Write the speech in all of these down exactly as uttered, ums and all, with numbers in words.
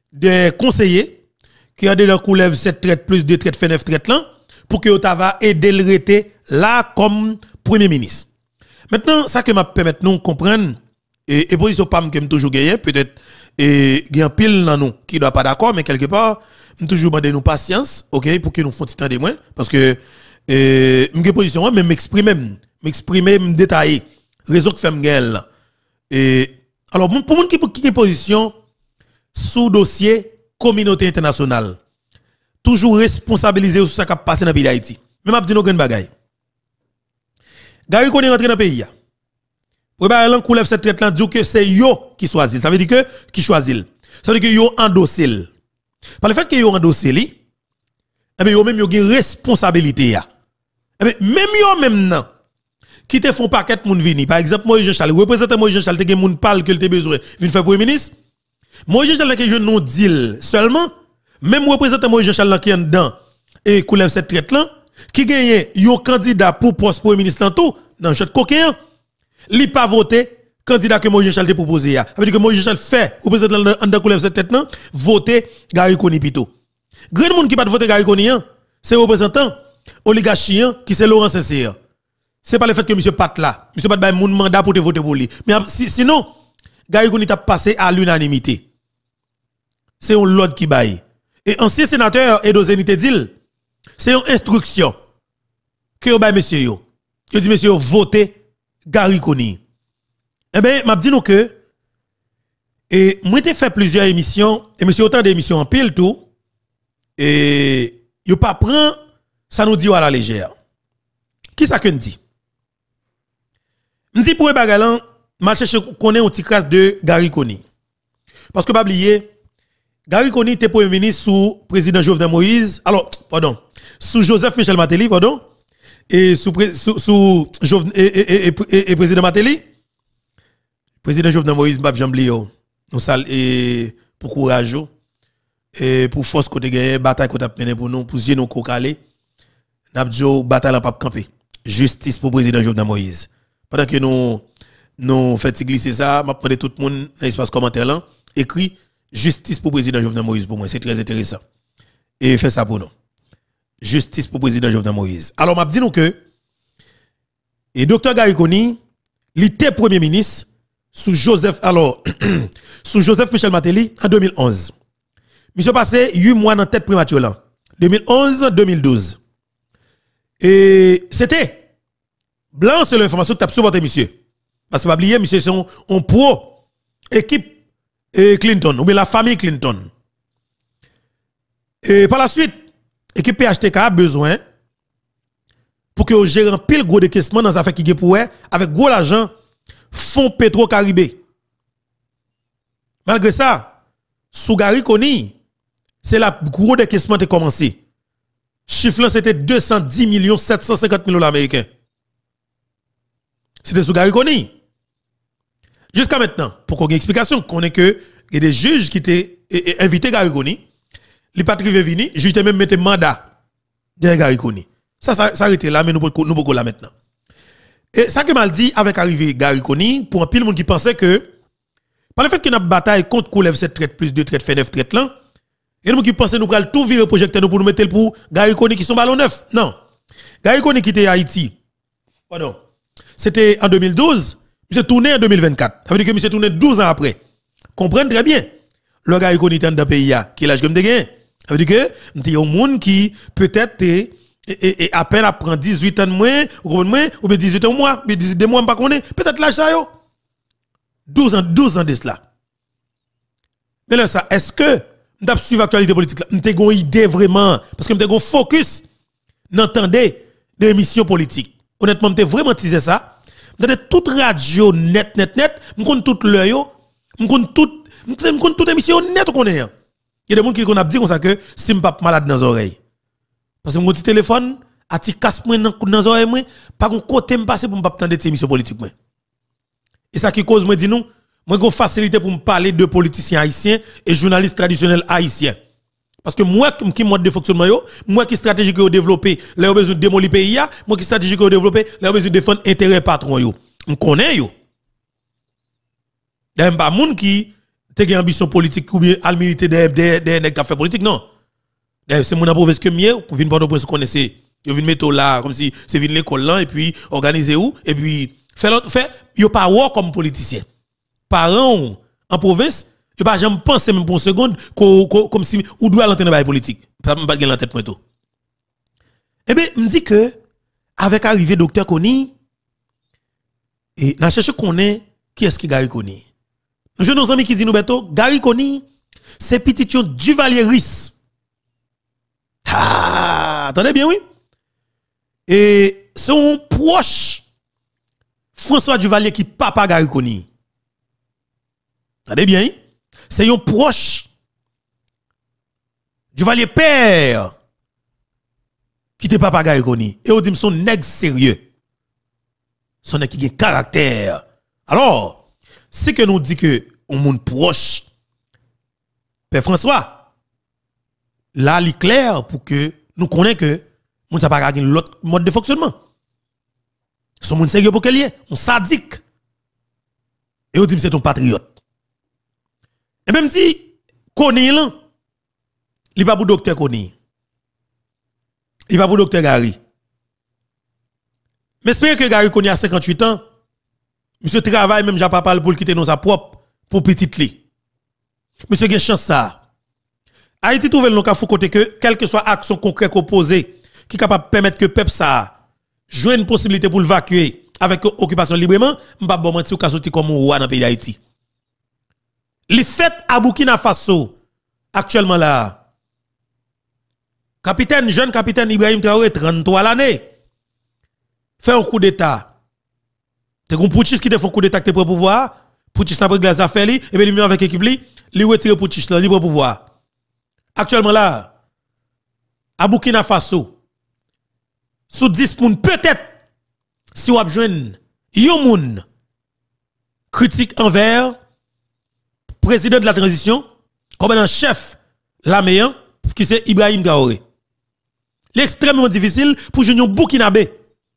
des conseillers qui ont des coulève sept traites plus deux traites fait neuf traites là pour que Otava aider le rete là comme premier ministre. Maintenant ça que m'a permettre nous comprendre et, et position pas que toujours gagner peut-être et gagne pile dans nous qui doit pas d'accord mais quelque part me toujours demander nous patience OK pour que nous fassions temps de moins parce que et me position même m'exprimer m'exprimer me détailler raison que fait me et alors pour monde qui qui position sous dossier communauté internationale toujours responsabilisé sur ça qui a passé dans le pays d'Haïti même a dit nous grande bagaille Gary Koni rentré dans le pays pour ba lan coulève cette traite là dit que c'est yo qui choisit ça veut dire que qui choisit ça veut dire que yo endossé par le fait que yo endossé li eh bien yo même yo gen responsabilité ya eh bien même yo même nan qui te font paquet moun vini par exemple Moïse Jean-Charles représentant Moïse Jean-Charles te gen moun parle que te besoin vinn faire premier ministre Moïse Jean-Charles que je non deal seulement même représentant Moïse Jean-Charles qui en dedans et coulève cette traite là qui gagne yo candidat pour poste premier ministre en tout dans jeu coquin li pas voté candidat que Moïse Jean-Charles te proposé ya ça veut dire que Moïse Jean-Charles fait représentant en dedans coulève cette tête là voter Gary Koni pito grand monde qui pas voter Gary Koni c'est représentant oligarchie qui c'est Laurent Sincère c'est pas le fait que monsieur Pat là monsieur Pat ba moun mandat pour te voter pour lui mais si, sinon Gary Koni t'a passé à l'unanimité c'est un lot qui baille et ancien sénateur Edo Zenite dit c'est une instruction que yo ba monsieur yo yo dit monsieur voter Gary Koni eh ben m'a dit nous que et moi t'ai fait plusieurs émissions et monsieur autant d'émissions en pile tout et yo pas prend ça nous dit à la légère qui ça que dit m'di pour bagalan m'a cherché connaît un petit crasse de Gary Koni parce que pas oublier Gary Koni était premier ministre sous président Jovenel Moïse alors pardon sous Joseph Michel Martelly pardon et sous sous, sous Jovenel et, et, et, et, et président Martelly président Jovenel Moïse m'a jambe yo nous sal et pour courage et pour force côté gagner bataille côté mené pour nous pour nous calé n'a dit bataille la pas camper justice pour président Jovenel Moïse pendant que nous nous fait glisser ça m'a prendre tout le monde dans l'espace commentaire là écrit justice pour président Jovenel Moïse pour moi c'est très intéressant et fait ça pour nous justice pour président Jovenel Moïse alors m'a dit nous que et docteur Gary Koni il était premier ministre sous Joseph alors sous Joseph Michel Martelly en deux mille onze monsieur passé huit mois dans tête primature là deux mille onze deux mille douze et c'était blanc c'est l'information que tu as supporté monsieur parce que pas oublier monsieur c'est un pro équipe et Clinton ou bien la famille Clinton et par la suite équipe P H T K a besoin pour que gère un pile gros décaissement dans affaire qui est pour avec gros l'argent fonds Petro-Caribé malgré ça sous Gary Koni c'est la gros décaissement qui a commencé chiffre là c'était deux cent dix millions sept cent cinquante mille dollars américains c'était sous Gary Koni jusqu'à maintenant pour qu'on ait une explication qu'on est que il y a des juges qui étaient invités Gary Koni les pas arrivé venir juge même mettre mandat de Gary Koni ça ça s'arrêter là mais nous nous beaucoup là maintenant et ça que mal dit avec arrivé Gary Koni pour un pile monde qui pensait que par le fait qu'il y a une bataille contre coulève cette traite plus de traite fait neuf traite là et nous qui pensait nous pral tout virer projecteur nous pour nous mettre pour Gary Koni qui sont ballon neuf non Gary Koni qui était à Haïti pardon c'était en deux mille douze monsieur tourné en deux mille vingt-quatre ça veut dire que monsieur tourné douze ans après comprenez très bien le Gary Koni dans le pays qui l'âge comme de gain ça veut dire que il y a un monde qui peut-être et, et, et à peine apprend dix-huit ans de moins ou moins ou bien dix-huit ans moins mais dix-huit mois pas connaît peut-être l'âge ça yo douze ans douze ans de cela mais là ça est-ce que m't'a suivre l'actualité politique là m't'a gon idée vraiment parce que m't'a gon focus n'entendez des émissions politiques honnêtement m't'a vraiment teaser ça m't'a toute radio net net net m'con toute l'heure yo m'con toute m'con toute émission net qu'on est il y a des gens qui ont dit comme ça que si m'pas malade dans les oreilles parce que mon petit téléphone a ti casse moi dans les oreilles moi pas un côté me passer pour m'pas attendre des émissions politiques moi et ça qui cause moi dit nous moi gon facilité pour me parler de politiciens haïtiens et journalistes traditionnels haïtiens parce que moi qui mode de fonctionnement yo moi qui stratégie que développer les besoin de démolir pays moi qui stratégie que développer les besoin de défendre intérêt patron yo on connaît yo d'ailleurs pas moun qui tu as une ambition politique ou bien à militer des des des nèg qui fait politique non. C'est mon province que mieux pour venir Port-au-Prince connaissez. Yo vinn mettre là comme si c'est vinn l'école là et puis organiser où et puis faire l'autre fait yo pas voir comme politicien. Parents en province, yo pas jamais penser même pour une seconde comme si ou doit l'entendre bail politique. Pas pas gagner en tête point tout. Eh bien, me dit que avec arrivée docteur Koni et n'a cherché connaît qui est-ce qui Gary Koni. Nous jouons nos amis qui disent nous beto Gary Koni c'est petit Duvalier Riss. Ah, attendez bien, oui. Et son proche, François Duvalier qui papa Gary Koni. Attendez bien, oui. C'est un proche, Duvalier père, qui te papa Gary Koni. Et on dit son nègre sérieux. Son nègre qui a caractère. Alors, c'est que nous dit que on monde proche, Père François, là, il est clair pour que nous connaissions que nous n'avons pas l'autre mode de fonctionnement. Son monde sérieux pour qu'il y ait, on sadique. Et on dit que c'est un patriote. Et même si, Koni, là, il n'est pas pour docteur Koni. Il n'est pas pour docteur Gary. Mais espérez que Gary Koni a cinquante-huit ans, monsieur travaille même j'ai pas parlé pour quitter dans sa propre, pour petite li. Monsieur a une chance ça. Haïti trouve le cas faut côté que quelle que soit action concrète opposée qui est capable de permettre que peuple ça joue une possibilité pour l'évacuer avec occupation librement, m'pa bon mentir ou ka sorti comme roi dans le pays d'Haïti. Les fêtes à Burkina Faso actuellement là. Capitaine jeune capitaine Ibrahim Traoré trente-trois l'année fait un coup d'état. Te gon Poutchis qui te fait un coup d'état que pour pouvoir, Poutchis n'a pas glace à faire li et bien lui avec équipe li, li retire Poutchis là libre pouvoir. Actuellement là, à Burkina Faso, sous dix moun peut-être, si vous avez besoin yon moun critique envers président de la transition, comme un chef la meilleure, qui c'est Ibrahim Traoré. L'extrêmement difficile pour jouer un Burkinabé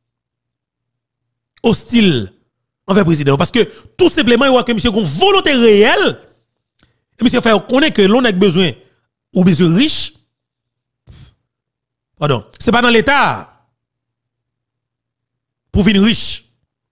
hostile envers le président. Parce que tout simplement, il voit que monsieur a une volonté réelle, et monsieur fait connaître que l'on a besoin ou besoin riche. Pardon, c'est pas dans l'État pour venir riche.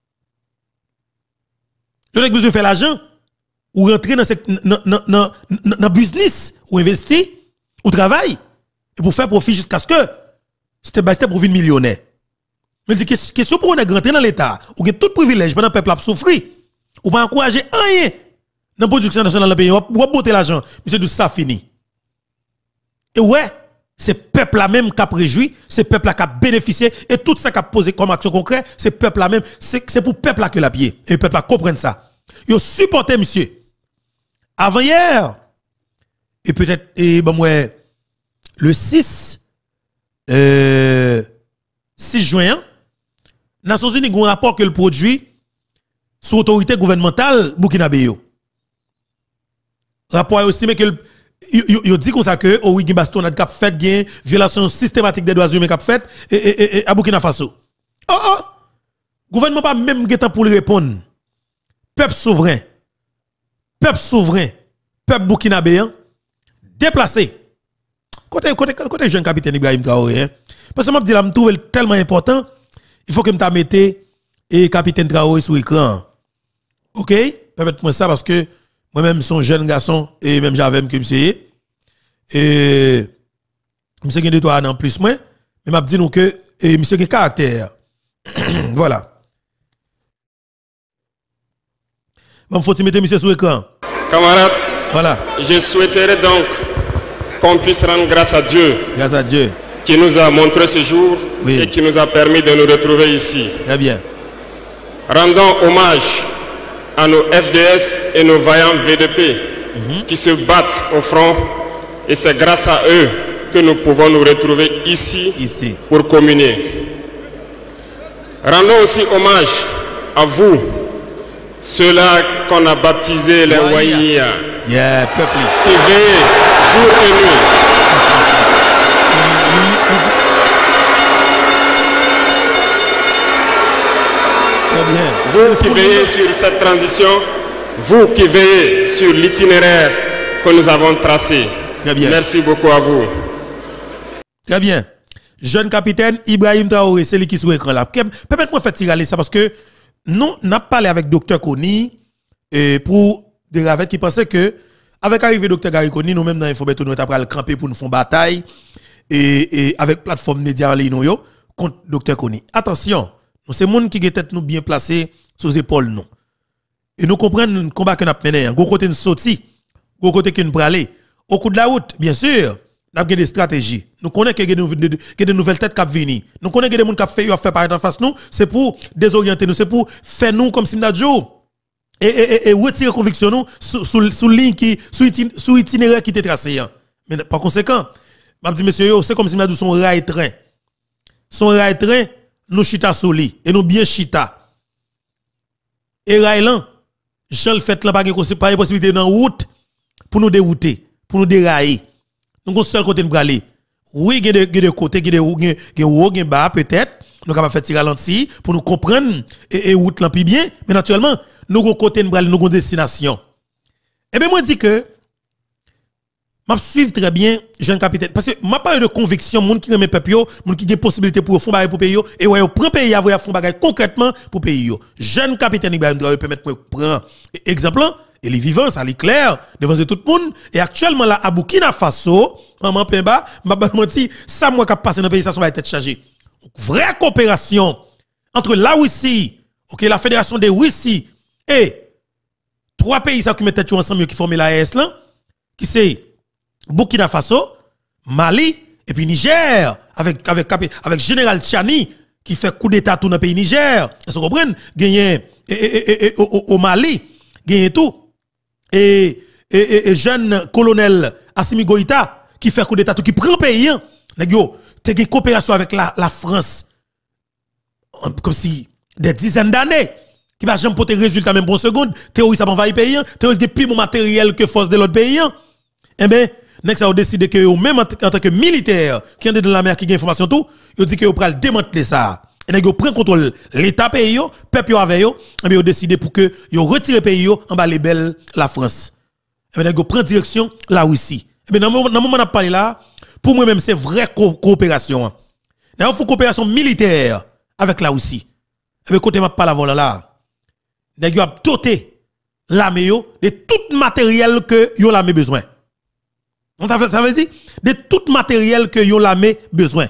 L'on a besoin de faire l'argent ou rentrer dans le business ou investir ou travailler et pour faire profit jusqu'à ce que c'était pour venir millionnaire. Mais c'est question pour on rentrer dans l'État ou que tout privilège pendant le peuple a souffert ou pas encourager rien dans la production nationale dans le pays ou botter l'argent. Monsieur, tout ça fini. Et ouais, c'est peuple là même qui a réjoui, c'est peuple là qui a bénéficié et tout ça qui a posé comme action concrète, c'est peuple là même, c'est pour peuple là que la pied et le peuple là comprenne ça. Yo supporté monsieur. Avant hier et peut-être et bon ouais le six euh, six juin, Nations Unies a un rapport que le produit sous autorité gouvernementale burkinabé yo. Rapport estimé que il dit comme ça que oh oui bastonnade cap fait gain violation systématique des droits humains cap fait et, et, et à Burkina Faso. Oh oh gouvernement pas même temps pour répondre. Peuple souverain. Peuple souverain. Peuple burkinabéen déplacé. Côté côté côté jeune capitaine Ibrahim Traoré hein. Parce que m'a dit là me trouve tellement important, il faut que me ta mette et capitaine Traoré sur écran. OK? Permettez-moi ça parce que moi-même, son jeune garçon, et même j'avais que monsieur, et monsieur qui a deux ans plus, moi, mais m'a dit nous que, et monsieur qui a caractère. Voilà. Bon, faut-il mettre monsieur sur l'écran? Camarades, voilà. Je souhaiterais donc qu'on puisse rendre grâce à Dieu. Grâce à Dieu. Qui nous a montré ce jour oui. Et qui nous a permis de nous retrouver ici. Très bien. Rendons hommage à nos F D S et nos vaillants V D P mm-hmm. qui se battent au front et c'est grâce à eux que nous pouvons nous retrouver ici, ici. pour communier. Rendons aussi hommage à vous, ceux-là qu'on a baptisés les Waïa, yeah, peuple. qui veillent jour et nuit. Très bien. Vous qui veillez sur cette transition, vous qui veillez sur l'itinéraire que nous avons tracé. Très bien. Merci beaucoup à vous. Très bien. Jeune capitaine Ibrahim Traoré, c'est lui qui est sur l'écran là. Permettez-moi de faire tirer ça parce que nous n'a parlé avec docteur Koni et pour des ravettes qui pensaient que avec l'arrivée de docteur Gary Koni, nous-mêmes dans l'Infobeto, nous avons camper pour nous faire bataille et, et avec plateforme média en ligne contre docteur Koni. Attention, nous c'est monde qui est nous bien placé sur les épaules nous. Et nous comprenons le combat que nous avons mené. Un gros côté nous sorti, gros côté que nous aller. Au coup de la route, bien sûr, nous avons des stratégies. Nous connaissons qu'il y a des nouvelles têtes qui viennent venir. Nous connaissons qu'il y a des gens qui fait faire paraître en face nous. C'est pour désorienter nous, c'est pour faire nous comme si nous avions et, et, et retirer conviction nous sous sous ligne qui sous itinéraire qui était tracé. Mais par conséquent, m'a dit monsieur c'est comme si nous avions son rail train. Son rail train nous chita soli et nous bien chita. Et rail là, je le fait là pas de possibilité dans route pour nous dérouter, pour nous dérailler. Nous avons seul côté de braler. Oui, il y a des côtés, il y a des hauts, des bas peut-être. Nous avons fait tirer ralenti pour nous comprendre et route là bien, mais naturellement, nous avons côté de braler, nous avons destination. Eh bien moi dis que m'a suivre très bien jeune capitaine parce que m'a parlé de conviction monde qui remet peuple yo, monde qui a possibilité pour fond bagay pour pays yo et ouais prend pays à fond bagay concrètement pour pays yo. Jeune capitaine Ibrahim doit permettre moi prendre exemple et les vivants ça clair devant tout le monde et actuellement là à Burkina Faso maman Pemba m'a menti ça moi qui passé dans pays ça va être chargé. Vraie coopération entre la Russie, OK, la Fédération des Russie et trois pays ça qui mettent ensemble qui forment la E S là qui c'est Burkina Faso, Mali et puis Niger avec avec avec général Tchani qui fait coup d'état tout dans le pays Niger. Vous comprenez? Gagné au Mali, gagné tout. Et, et, et jeune colonel Assimi Goïta qui fait coup d'état tout qui prend pays hein. Nèg yo, te une coopération avec la, la France comme si des dizaines d'années qui va jamais porter résultat même pour seconde, terroriste a envahi pays, terroriste des plus bon matériel que force de l'autre pays. Eh ben nèg ça a décidé que eux même en, en tant que militaire qui est dans la mer qui gagne information tout, ils dit que yo pral démanteler ça. Et nèg yo prend contrôle l'état pays yo, peuple yo avec yo, et bien yo décidé pour que yo retire pays yo en bas les belles la France. Et bien nèg yo prend direction la Russie. Et bien dans le moment on a parlé là, pour moi même c'est vraie co coopération. Il faut coopération militaire avec la Russie. Et bien côté m'a parlé avant là, nèg yo a doté l'armée yo de tout matériel que yo l'armée besoin. Ça veut, ça veut dire de tout matériel que yo l'armée besoin.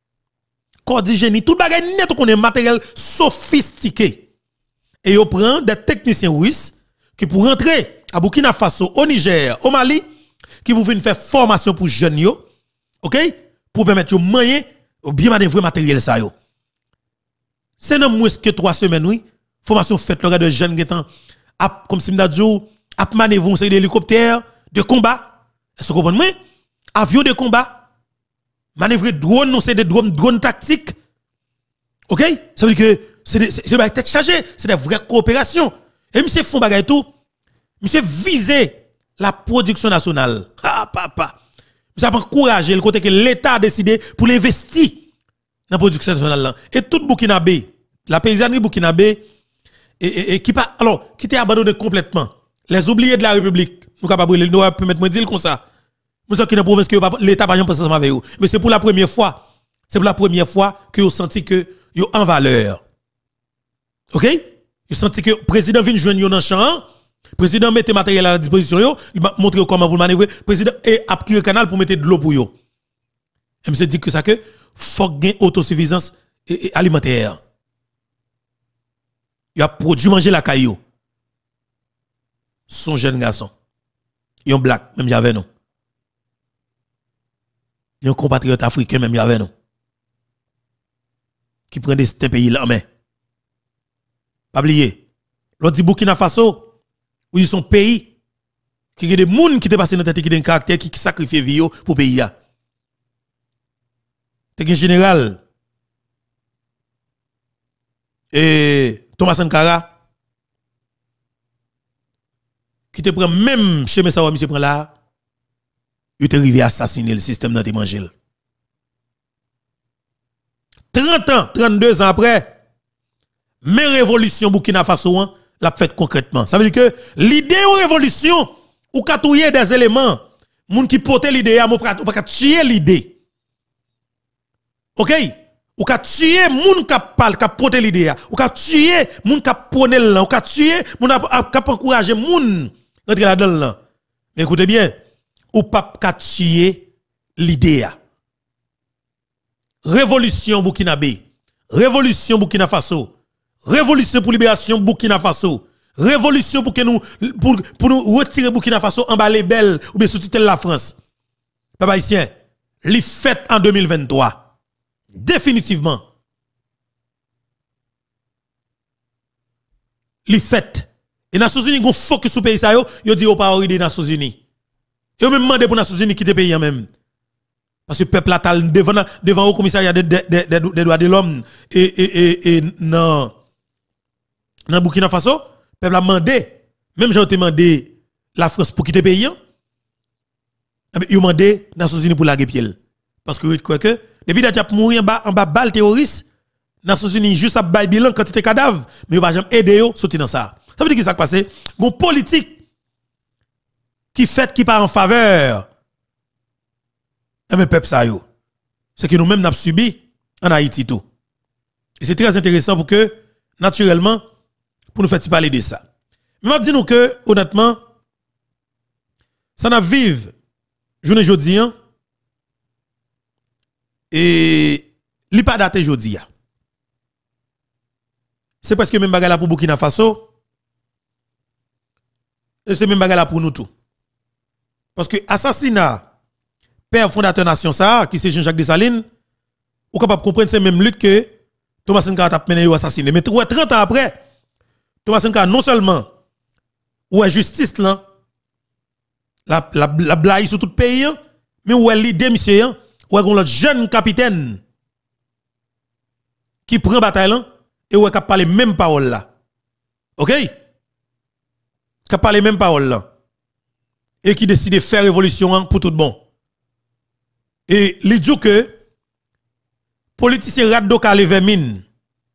Corps d'hygiène, tout bagay net qu'on est matériel sophistiqué. Et yo prend des techniciens russes qui pour rentrer à Burkina Faso, au Niger, au Mali, qui pour venir faire formation pour jeunes yo, OK? Pour permettre yo moyen ou bien des vrais matériel ça yo. C'est non moins que trois semaines oui, formation faite le de jeunes qui étant comme si m'da dit a manœuvrer c'est d'hélicoptère de combat. Est-ce que vous comprenez? Avion de combat, manœuvrer drone, non, c'est des drones, drones tactiques. OK? Ça veut dire que c'est des têtes chargées, c'est des vraies coopérations. Et monsieur font bagay tout, monsieur viser la production nationale. Ah, papa. Monsieur a encouragé le côté que l'État a décidé pour l'investir dans la production nationale. Et tout Burkinabé, la paysannerie Burkinabé, et, et, et qui pas, alors, qui était abandonné complètement. Les oubliés de la République. Nous capables de nous permettre de dire comme ça. Nous sommes qui dans province que l'État pas jamais pensé avec vous. Mais c'est pour la première fois, c'est pour la première fois que vous senti que vous en valeur. OK? Vous senti que le président vient joindre dans le champ, le président mette matériel à la disposition yo, il va montrer comment vous manœuvrer, le président est à le canal pour mettre de l'eau pour yo. Et monsieur dit que ça que faut gagner autosuffisance alimentaire. Il a produit manger la caillou. Son jeune garçon. Yon black, même j'avais non. Yon compatriote africain, même j'avais non. Qui prend des pays là, mais. Pas oublier. L'autre dit Burkina Faso, où ils sont pays, qui a des gens qui te passent dans tête qui ont un caractère, qui sacrifient vie pour pays. T'es un général. Et Thomas Sankara, qui te prend même chez Messawa, monsieur prend là, il te arrivé à assassiner le système dans tes manger. trente ans, trente-deux ans après, mais révolution Burkina Faso, l'a fait concrètement. Ça veut dire que l'idée de révolution, ou katouiller des éléments, moun qui porte l'idée, ou pas tuer l'idée. OK? Ou ka tuer moun qui parle, qui porte l'idée, ou ka tuer moun qui prône là, ou ka tuer moun qui encourager moun rentrer là-dedans là. Écoutez bien, ou pas ka tuer l'idée. Révolution Burkinabé, révolution Burkina Faso, révolution pour libération Burkina Faso, révolution pour que nous pour, pour nous retirer Burkina Faso en bas les belles ou bien sous-titre la France. Papa haïtien, li fait en deux mille vingt-trois. Définitivement. Li fait. Et Nations Unies gon focus sur pays ça yo, yo dit au pas des Nations Unies. Yo même demandé pour Nations Unies quitter pays même. Parce que le peuple a devant devant au commissariat des de, de, de, de droits de l'homme et et et non dans Burkina Faso, le peuple a demandé, même j'ai demandé la France pour quitter le pays, il a demandé les Nations Unies pour la guerre. Parce que quoi que, depuis qu'il a mouru en bas, en bas balle terroriste, les Nations Unies juste à bail bilan quantité de cadavres, mais il va jamais aider eux sortir dans ça. Ça veut dire que ça passe, une politique qui fait qui part en faveur mais peuple ça yo. C'est que nous-mêmes n'avons subi en Haïti tout. Et c'est très intéressant pour que, naturellement, pour nous faire parler de ça. Mais je dis nous que, honnêtement, ça n'a vive, journée jeudi, et li pas daté jeudi. C'est parce que même bagarre pour Burkina Faso, et c'est même bagarre pour nous tout. Parce que assassinat, père fondateur nation ça, qui c'est Jean-Jacques Dessalines, ou capable de comprendre c'est même lutte que Thomas Sankara a mené ou assassiné. Mais trente ans après, Thomas Sankara non seulement ou est justice là, la la la blague sur tout le pays, mais où est l'idée monsieur, ou est un jeune capitaine qui prend bataille là et où est capable parler même parole là. OK? Capable parler même parole là. Et qui décide de faire révolution pour tout bon. Et il dit que politicien Raddo Kale Vermine,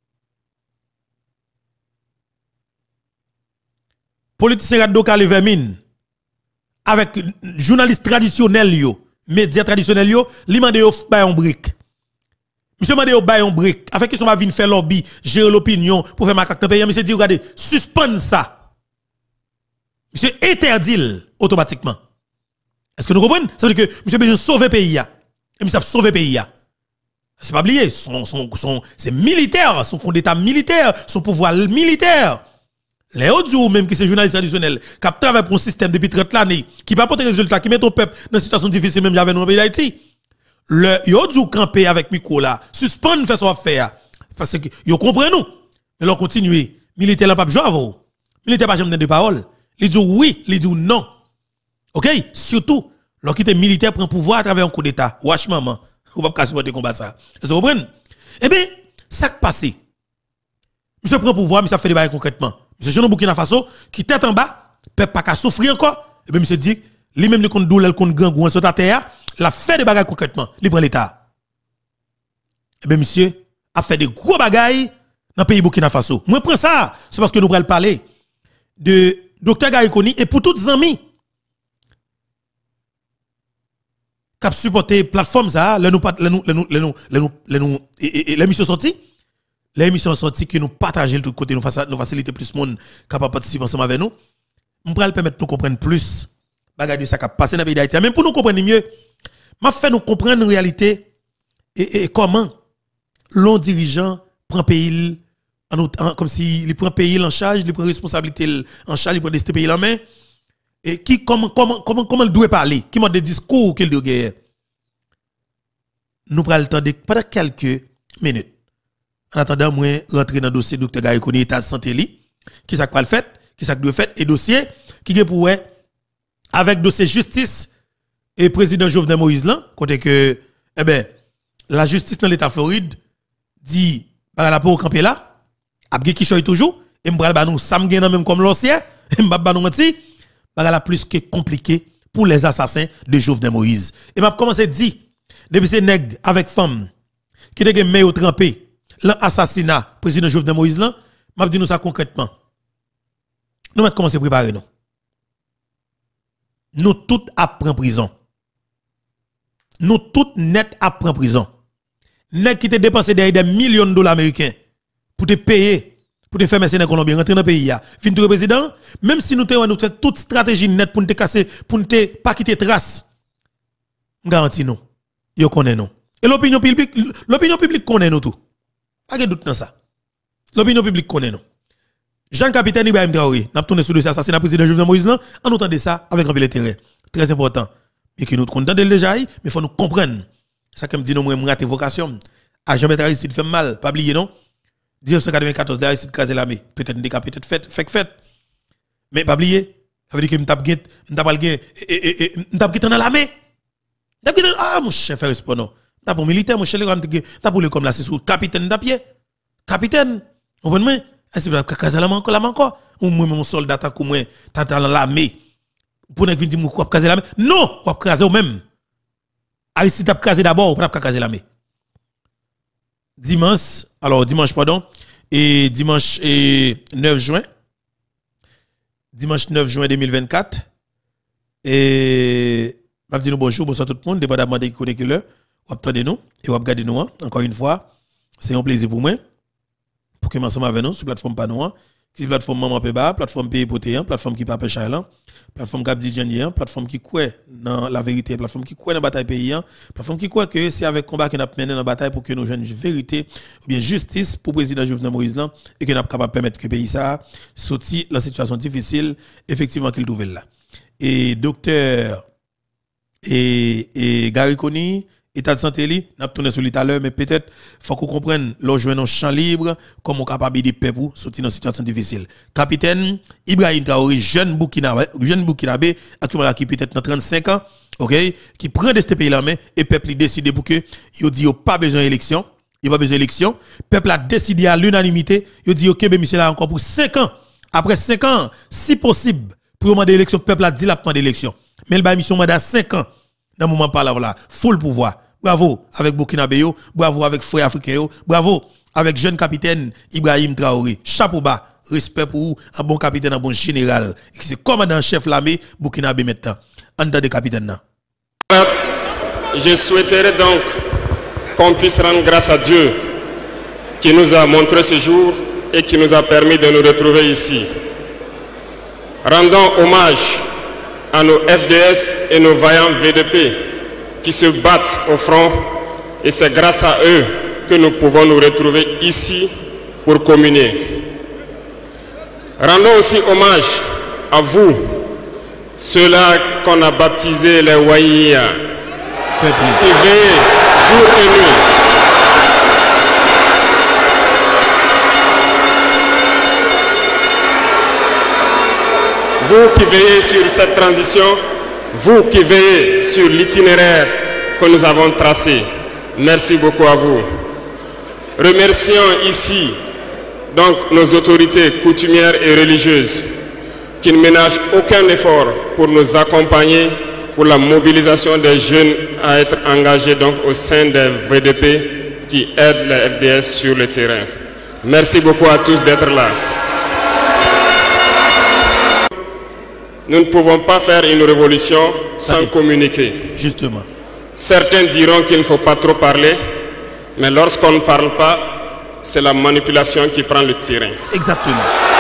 politicien Raddo Kale Vermine, avec journaliste traditionnel yo, médias traditionnels yo, li mande yo bay un brick. Monsieur mande yo bay un brick, avec qui son va venir faire lobby, gérer l'opinion pour faire macaque dans pays, monsieur dit regardez, suspend ça. Monsieur interdit automatiquement. Est-ce que nous comprenons? Ça veut dire que monsieur besoin sauver le pays. Et monsieur a sauvé le pays. C'est pas oublié, son, son, son, c'est militaire, son compte d'état militaire, son pouvoir militaire. Les autres jours, même qui sont journalistes traditionnels, qui travaillent pour un système depuis trente années, qui pas porter résultat, qui met au peuple dans une situation difficile, même j'avais dans le pays d'Haïti. Le, yo dû camper avec micro là, suspendre faire son affaire. Parce que, yo comprenez nous. Mais leur continuer. Militaire là pas jouer avec vous. Militaire pas jamais de parole. Il dit oui, il dit non. OK? Surtout, lorsqu'il était militaire prend pouvoir à travers un coup d'état. Wesh maman, ou pas supporter combat ça. Vous comprenez? Eh bien, ça qui passe. Monsieur prend pouvoir, mais ça fait des bails concrètement. Monsieur Jean Burkina Faso qui tête en bas, peuple pas qu'à souffrir encore. Eh bien monsieur dit, lui même le compte douleur, le compte grand gouan sur ta terre, la fait des bagages concrètement, il prend l'état. Eh bien monsieur a fait des gros bagages dans le pays Burkina Faso. Moi prends ça, c'est parce que nous allons parler de docteur Garikoni et pour toutes les amis qui supporté plateforme ça, les nous les nous les nous les nous les nous les nous et l'émission sortie, l'émission sortie que nous partager de tout côté, nous nous faciliter plus monde capable participer ensemble avec nous. On pourra permettre de nous comprendre plus bagage de ça qui a passé dans le pays d'Haïti. Même pour nous comprendre mieux, m'a fait nous comprendre en réalité et, et comment l'on dirigeant prend pays en, en, comme si il prend pays en charge, il prend responsabilité en charge, il prend ce pays en main. Et qui comment comment comment comment il doit parler, qui m'a des discours qu'il doit guerre. Nous prenons le temps de pendant quelques minutes. En attendant moi rentrer dans le dossier docteur Garikoni état de santé li, qui ça quoi le fait, qui ça doit fait et dossier qui est pour avec dossier justice et président Jovenel Moïse là, côté que eh ben la justice dans l'état Floride dit par la pour camper là, a qui choy toujours et m'bral ba nous sam gen même comme l'ancien, m'ba ba nous menti. La plus que compliqué pour les assassins de Jovenel Moïse. Et m'a commencé à dire, depuis ces nègres avec femmes qui te gen main trempé l'assassinat président Jovenel Moïse là, m'a dit nous ça concrètement. nous mettons commencer à préparer nous. Nous tous apprend prison. Nous tous net apprend prison. Net qui te dépensé derrière des millions de dollars américains pour te payer, pour te faire mercenaires colombiens, rentrer dans le pays. Fin le président, même si nous avons fait toute stratégie net pour nous casser, pour ne pas quitter trace, garantis nous, yo connaît nous. Et l'opinion publique, l'opinion publique connaît nous tout. Pas de doute dans ça. L'opinion publique connaît nous. Jean-Capitaine Ibrahim Traoré, n'a tourné sur le assassinat président Jovenel Moïse là, on entend ça avec un peu d'intérêt. Très important. Et que nous comptons déjà, mais il faut nous comprendre. Ça que me dit nous moi raté vocation. À Jean-Bertrand Aristide fait mal, pas oublier non. mille neuf cent quatre-vingt-quatorze Aristide crasé l'armée, peut-être décapé, peut-être fait, fait fait. Mais pas oublier, ça veut dire que m'tap git, m'tap pas git et et m'tap git dans l'armée. M'tap git ah mon chef respect non. T'as pour militaire mon chef t'as pour le comme là c'est sous capitaine d'apied. Capitaine, vous comprenez? Est-ce que vous avez la main encore, la main encore? Ou moi, mon soldat, t'as comme moi, t'as dans l'armée. Pour ne pas dire que vous avez casé l'armée. Non, vous avez casé vous-même. Aristide t'as casé d'abord, vous avez casé l'armée. Dimanche, alors dimanche, pardon, et dimanche et neuf juin, dimanche neuf juin deux mille vingt-quatre, et je dis nous bonjour, bonsoir tout le monde, dépendamment de qui connaît que l'heure, vous attendez nous, et vous regardez nous, encore une fois, c'est un plaisir pour moi. Pour que ensemble avec nous sur plateforme Panoa, qui est plateforme Maman Peba, plateforme Pays Potéan, plateforme qui Pape Chailan, plateforme Gabdi Djanien, plateforme qui croit dans la vérité, plateforme qui croit dans la bataille paysan, plateforme qui croit que c'est avec combat que nous mené dans la bataille pour que nous jeunes vérité ou bien justice pour le président Jovenel Moïse là et que nous sommes capables de permettre que le pays ça sortir la situation difficile effectivement qu'il trouve là. Et docteur et et Gary Koni état de santé li n'a tourné sur lui tout à l'heure mais peut-être faut qu'on comprenne l'on joue un champ libre comme on capable de paix pour sortir dans une situation difficile. Capitaine Ibrahim Traoré jeune Burkinabé jeune Burkinabé actuellement qui peut-être dans trente-cinq ans, OK, qui prend de ce pays là mais et peuple décide pour que il dit pas besoin d'élection, il pas besoin d'élection, peuple a décidé à l'unanimité, il dit OK ben monsieur là encore pour cinq ans. Après cinq ans, si possible pour demander élection, peuple a dit la demande d'élection. Mais le ba mission mandat cinq ans dans moment par là full pouvoir. Bravo avec Burkinabé, bravo avec frère africain, bravo avec jeune capitaine Ibrahim Traoré. Chapeau bas, respect pour vous, un bon capitaine, un bon général. C'est commandant chef l'armée Burkinabé maintenant. En dedans de capitaine. Je souhaiterais donc qu'on puisse rendre grâce à Dieu qui nous a montré ce jour et qui nous a permis de nous retrouver ici. Rendons hommage à nos F D S et nos vaillants V D P qui se battent au front et c'est grâce à eux que nous pouvons nous retrouver ici pour communier. Rendons aussi hommage à vous, ceux-là qu'on a baptisés les Waïa, qui veillent jour et nuit. Vous qui veillez sur cette transition, vous qui veillez sur l'itinéraire que nous avons tracé, merci beaucoup à vous. Remercions ici donc nos autorités coutumières et religieuses qui ne ménagent aucun effort pour nous accompagner pour la mobilisation des jeunes à être engagés donc au sein des V D P qui aident les F D S sur le terrain. Merci beaucoup à tous d'être là. Nous ne pouvons pas faire une révolution sans Allez. communiquer. Justement. Certains diront qu'il ne faut pas trop parler, mais lorsqu'on ne parle pas, c'est la manipulation qui prend le terrain. Exactement.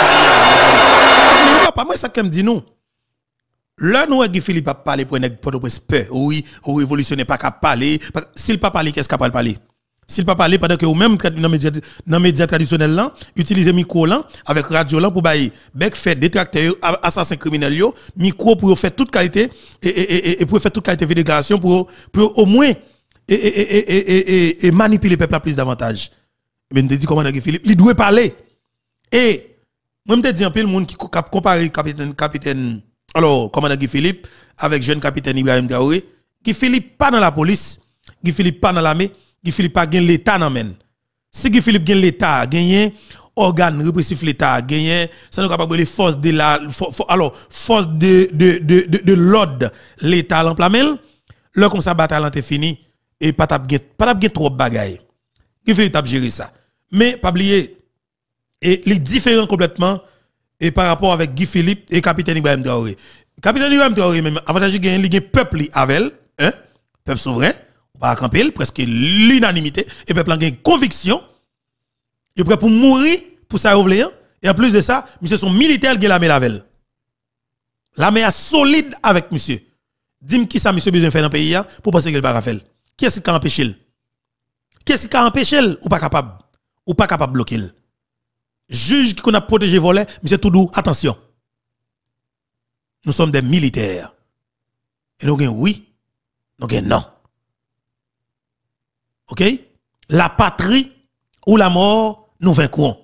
Pas moi ça me dit non. Là nous Guy Philippe a parlé pour nèg Port-au-Prince peur. Oui, au révolutionnaire pas qu'à parler. S'il pas parler, qu'est-ce qu'il va parler? S'il pas parler pendant que ou même dans médias dans médias traditionnels là, utiliser micro là avec radio là pour bailler bec fait détracteur assassin criminel yo, micro pour faire toute qualité et et et, et pour faire toute qualité de déclaration pour pour au moins et et et et et, et manipuler le peuple à plus davantage. Mais me dit comment Guy Philippe, il doit parler. Et moi me dit un peu le monde qui compare capitaine capitaine alors commandant Guy Philippe avec jeune capitaine Ibrahim Traoré, Guy Philippe pas dans la police, Guy Philippe pas dans l'armée, Guy Philippe pas gagne l'état nan men. Si Guy Philippe gagne l'état, gagne organe répressif l'état, gagne ça nous capable les forces de la for, for, alors force de de de de, de l'ordre l'état l'emplamel, là comme ça bataille est fini et pas t'a gagne pas t'a gagne trop bagaille. Guy Philippe t'a gérer ça. Mais pas oublier et les différents complètement et par rapport avec Guy Philippe et capitaine Ibrahim Traoré. Capitaine Ibrahim Traoré même avantage il gagne il peuple avec hein, peuple souverain, on va camper presque l'unanimité et peuple a une conviction, il est prêt pour mourir pour ça ouvrir et en plus de ça, monsieur son militaire qui l'armée avec. L'armée est solide avec monsieur. Dis-moi qui ça monsieur besoin faire dans le pays pour penser qu'il va faire. Qui est-ce qui a empêché? Qui est-ce qui a empêché ou pas capable ou pas capable de bloquer? Juge qui a protégé volet, monsieur Toudou, attention. Nous sommes des militaires. Et nous avons oui, nous avons non. OK? La patrie ou la mort, nous vaincrons.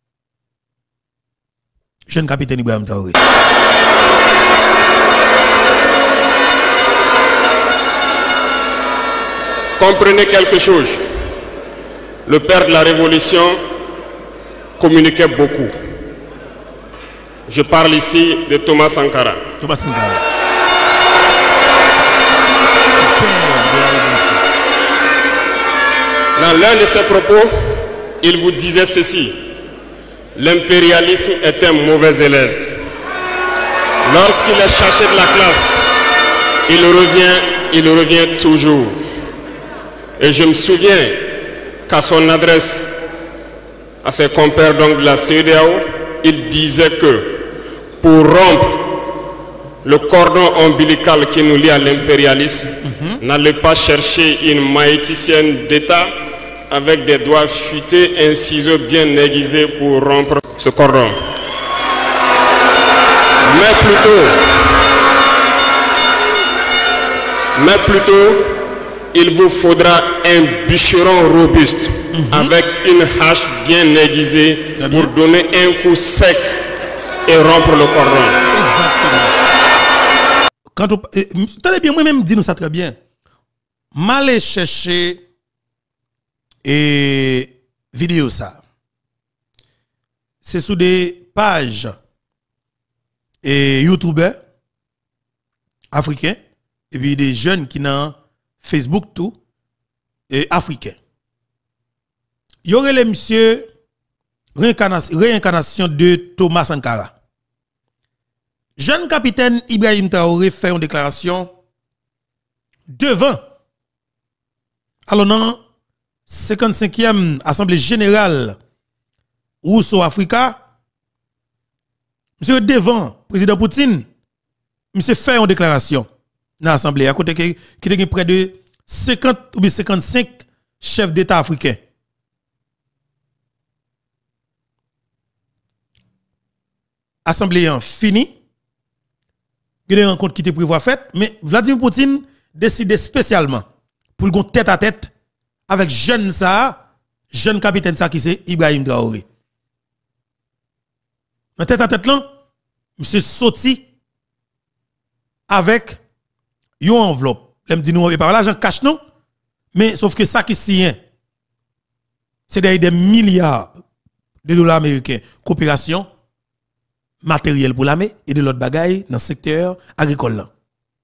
Jeune capitaine Ibrahim Traoré. Comprenez quelque chose. Le père de la Révolution communiquait beaucoup. Je parle ici de Thomas Sankara. Thomas Sankara. Dans l'un de ses propos, il vous disait ceci: l'impérialisme est un mauvais élève. Lorsqu'il est cherché de la classe, il revient, il revient toujours. Et je me souviens qu'à son adresse à ses compères donc de la C E D E A O, il disait que pour rompre le cordon ombilical qui nous lie à l'impérialisme, mm-hmm. n'allez pas chercher une maïticienne d'État avec des doigts futés, un ciseau bien aiguisé pour rompre ce cordon. Mais plutôt, mais plutôt, il vous faudra un bûcheron robuste, mm-hmm. avec une hache bien aiguisée pour donner un coup sec et rompre le cordon. Exactement. Quand on, eh, tenez bien, moi-même, dis-nous ça très bien. M'aller chercher et vidéo ça. C'est sous des pages et youtubeurs africains et puis des jeunes qui n'ont Facebook tout et africains. Il y aurait les monsieur réincarnation, réincarnation de Thomas Sankara. Jeune capitaine Ibrahim Traoré fait une déclaration devant alors non cinquante-cinquième Assemblée Générale Rousseau Africa. Monsieur devant président Poutine, monsieur fait une déclaration dans l'Assemblée à côté qui qui a près de cinquante ou cinquante-cinq chefs d'État africains. Assemblée en fini. Il y a des rencontres qui étaient prévues faites, mais Vladimir Poutine décide spécialement pour le tête à tête avec jeune ça, jeune capitaine ça qui c'est Ibrahim Traoré. Dans tête à tête là, monsieur sorti avec une enveloppe. L'aime dit nous pas l'argent cash non, mais sauf que ça qui signe c'est des milliards de dollars américains coopération matériel pour l'armée et de l'autre bagaille dans le secteur agricole là.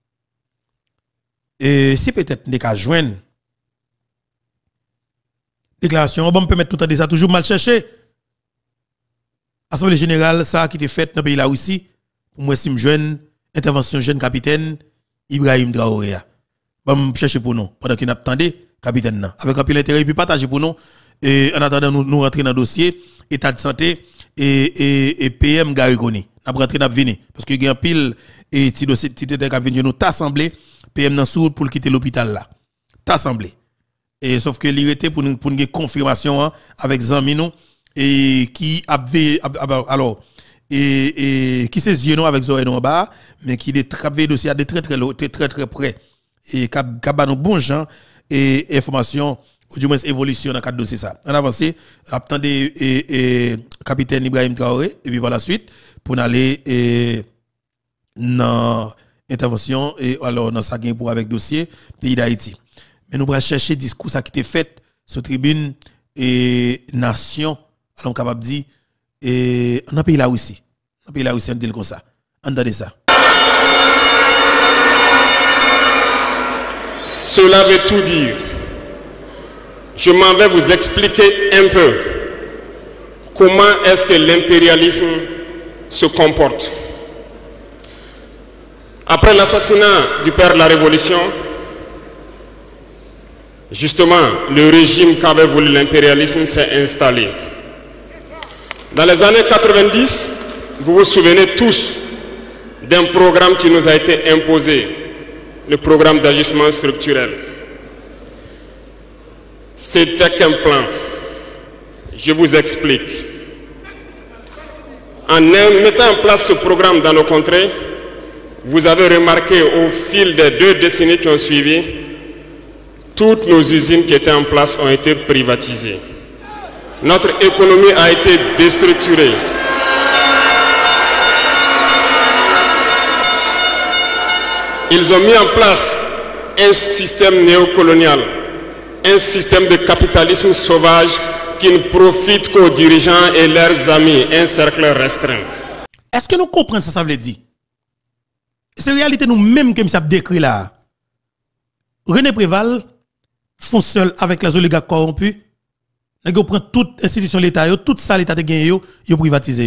Et si peut-être des cas joindre déclaration, on va me permettre tout à ça toujours mal chercher. Assemblée générale ça qui était faite dans le pays là aussi pour moi si me joindre intervention jeune capitaine Ibrahim Traoré. Bon me chercher pour nous pendant qu'il attendait capitaine là avec un peu l'intérêt puis partager pour nous et en attendant nous, nous rentrer dans le dossier état de santé et et, et P M Garigoni. N'a rentrer n'a venir parce que il y a un pile et ti dossier ti tête qu'a venir nous t'assemblé P M dans sourd pour quitter l'hôpital là. T'assemblé. Et sauf que il était pour pour une confirmation hein, avec Zamino et qui a alors et et qui ses yeux non avec oreilles en bas mais qui est travaillé dossier de très très très très très près et qui a nos bons gens et information ou du moins évolution dans cadre dossier ça. En avancé, attendez et, et capitaine Ibrahim Traoré et puis par la suite pour aller et dans intervention et alors dans ça gain pour avec dossier pays d'Haïti. Mais nous allons chercher discours ça qui était fait sur tribune et nation alors capable dire et dans pays là aussi. Dans pays là aussi on dit comme ça. Entendez ça. Cela veut tout dire. Je m'en vais vous expliquer un peu comment est-ce que l'impérialisme se comporte. Après l'assassinat du père de la Révolution, justement, le régime qu'avait voulu l'impérialisme s'est installé. Dans les années quatre-vingt-dix, vous vous souvenez tous d'un programme qui nous a été imposé, le programme d'ajustement structurel. C'était qu'un plan. Je vous explique. En mettant en place ce programme dans nos contrées, vous avez remarqué au fil des deux décennies qui ont suivi, toutes nos usines qui étaient en place ont été privatisées. Notre économie a été déstructurée. Ils ont mis en place un système néocolonial, un système de capitalisme sauvage qui ne profite qu'aux dirigeants et leurs amis, un cercle restreint. Est-ce que nous comprenons ça, ça veut dire? C'est la réalité nous-mêmes que nous avons décrit là. René Préval font seul avec les oligarques corrompus. Ils prennent toute institution de l'État, toute ça l'État de gagner, ils privatisent.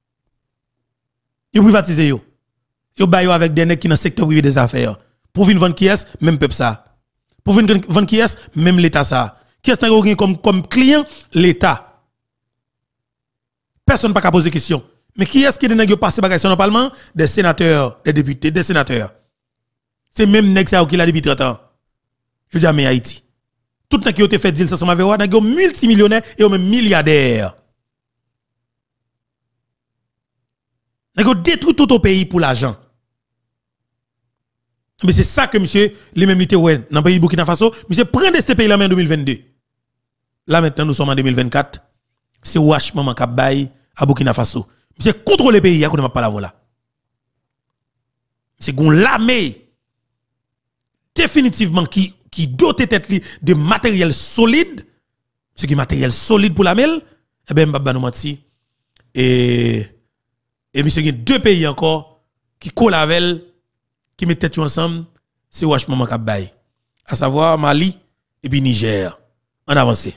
Ils privatisent. Ils baillent avec des nègres qui dans le secteur privé des affaires. Pour venir vendre qui est, même peuple ça. Pour venir vendre qui est, même l'État ça. Qui est comme, comme client? L'État. Personne n'a pas poser question. Mais qui est-ce qui est nègres passé par dans le Parlement? Des sénateurs, des députés, des sénateurs. C'est même nègres qui l'a depuis trente ans. Je veux dire, mais Haïti. Tout le monde qui a fait deal ça avec eux, sont multimillionnaires et même milliardaires. Ils ont détruit tout au pays pour l'argent. Mais c'est ça que monsieur, les mêmes dans le pays Burkina Faso, monsieur prend de ce pays là en deux mille vingt-deux. Là maintenant, nous sommes en deux mille vingt-quatre. C'est Wash Maman Kabay à Burkina Faso. Monsieur contrôle le pays, à côté de pas la voilà. C'est qu'on l'armée définitivement qui qui dote tête de matériel solide, ce qui est matériel solide pour la mêle, eh bien, m'baba nous menti. Et, et monsieur, il y a deux pays encore qui collaborent, qui mettent tête ensemble, c'est Wash Maman Kabay. À savoir Mali et puis Niger. En avancée.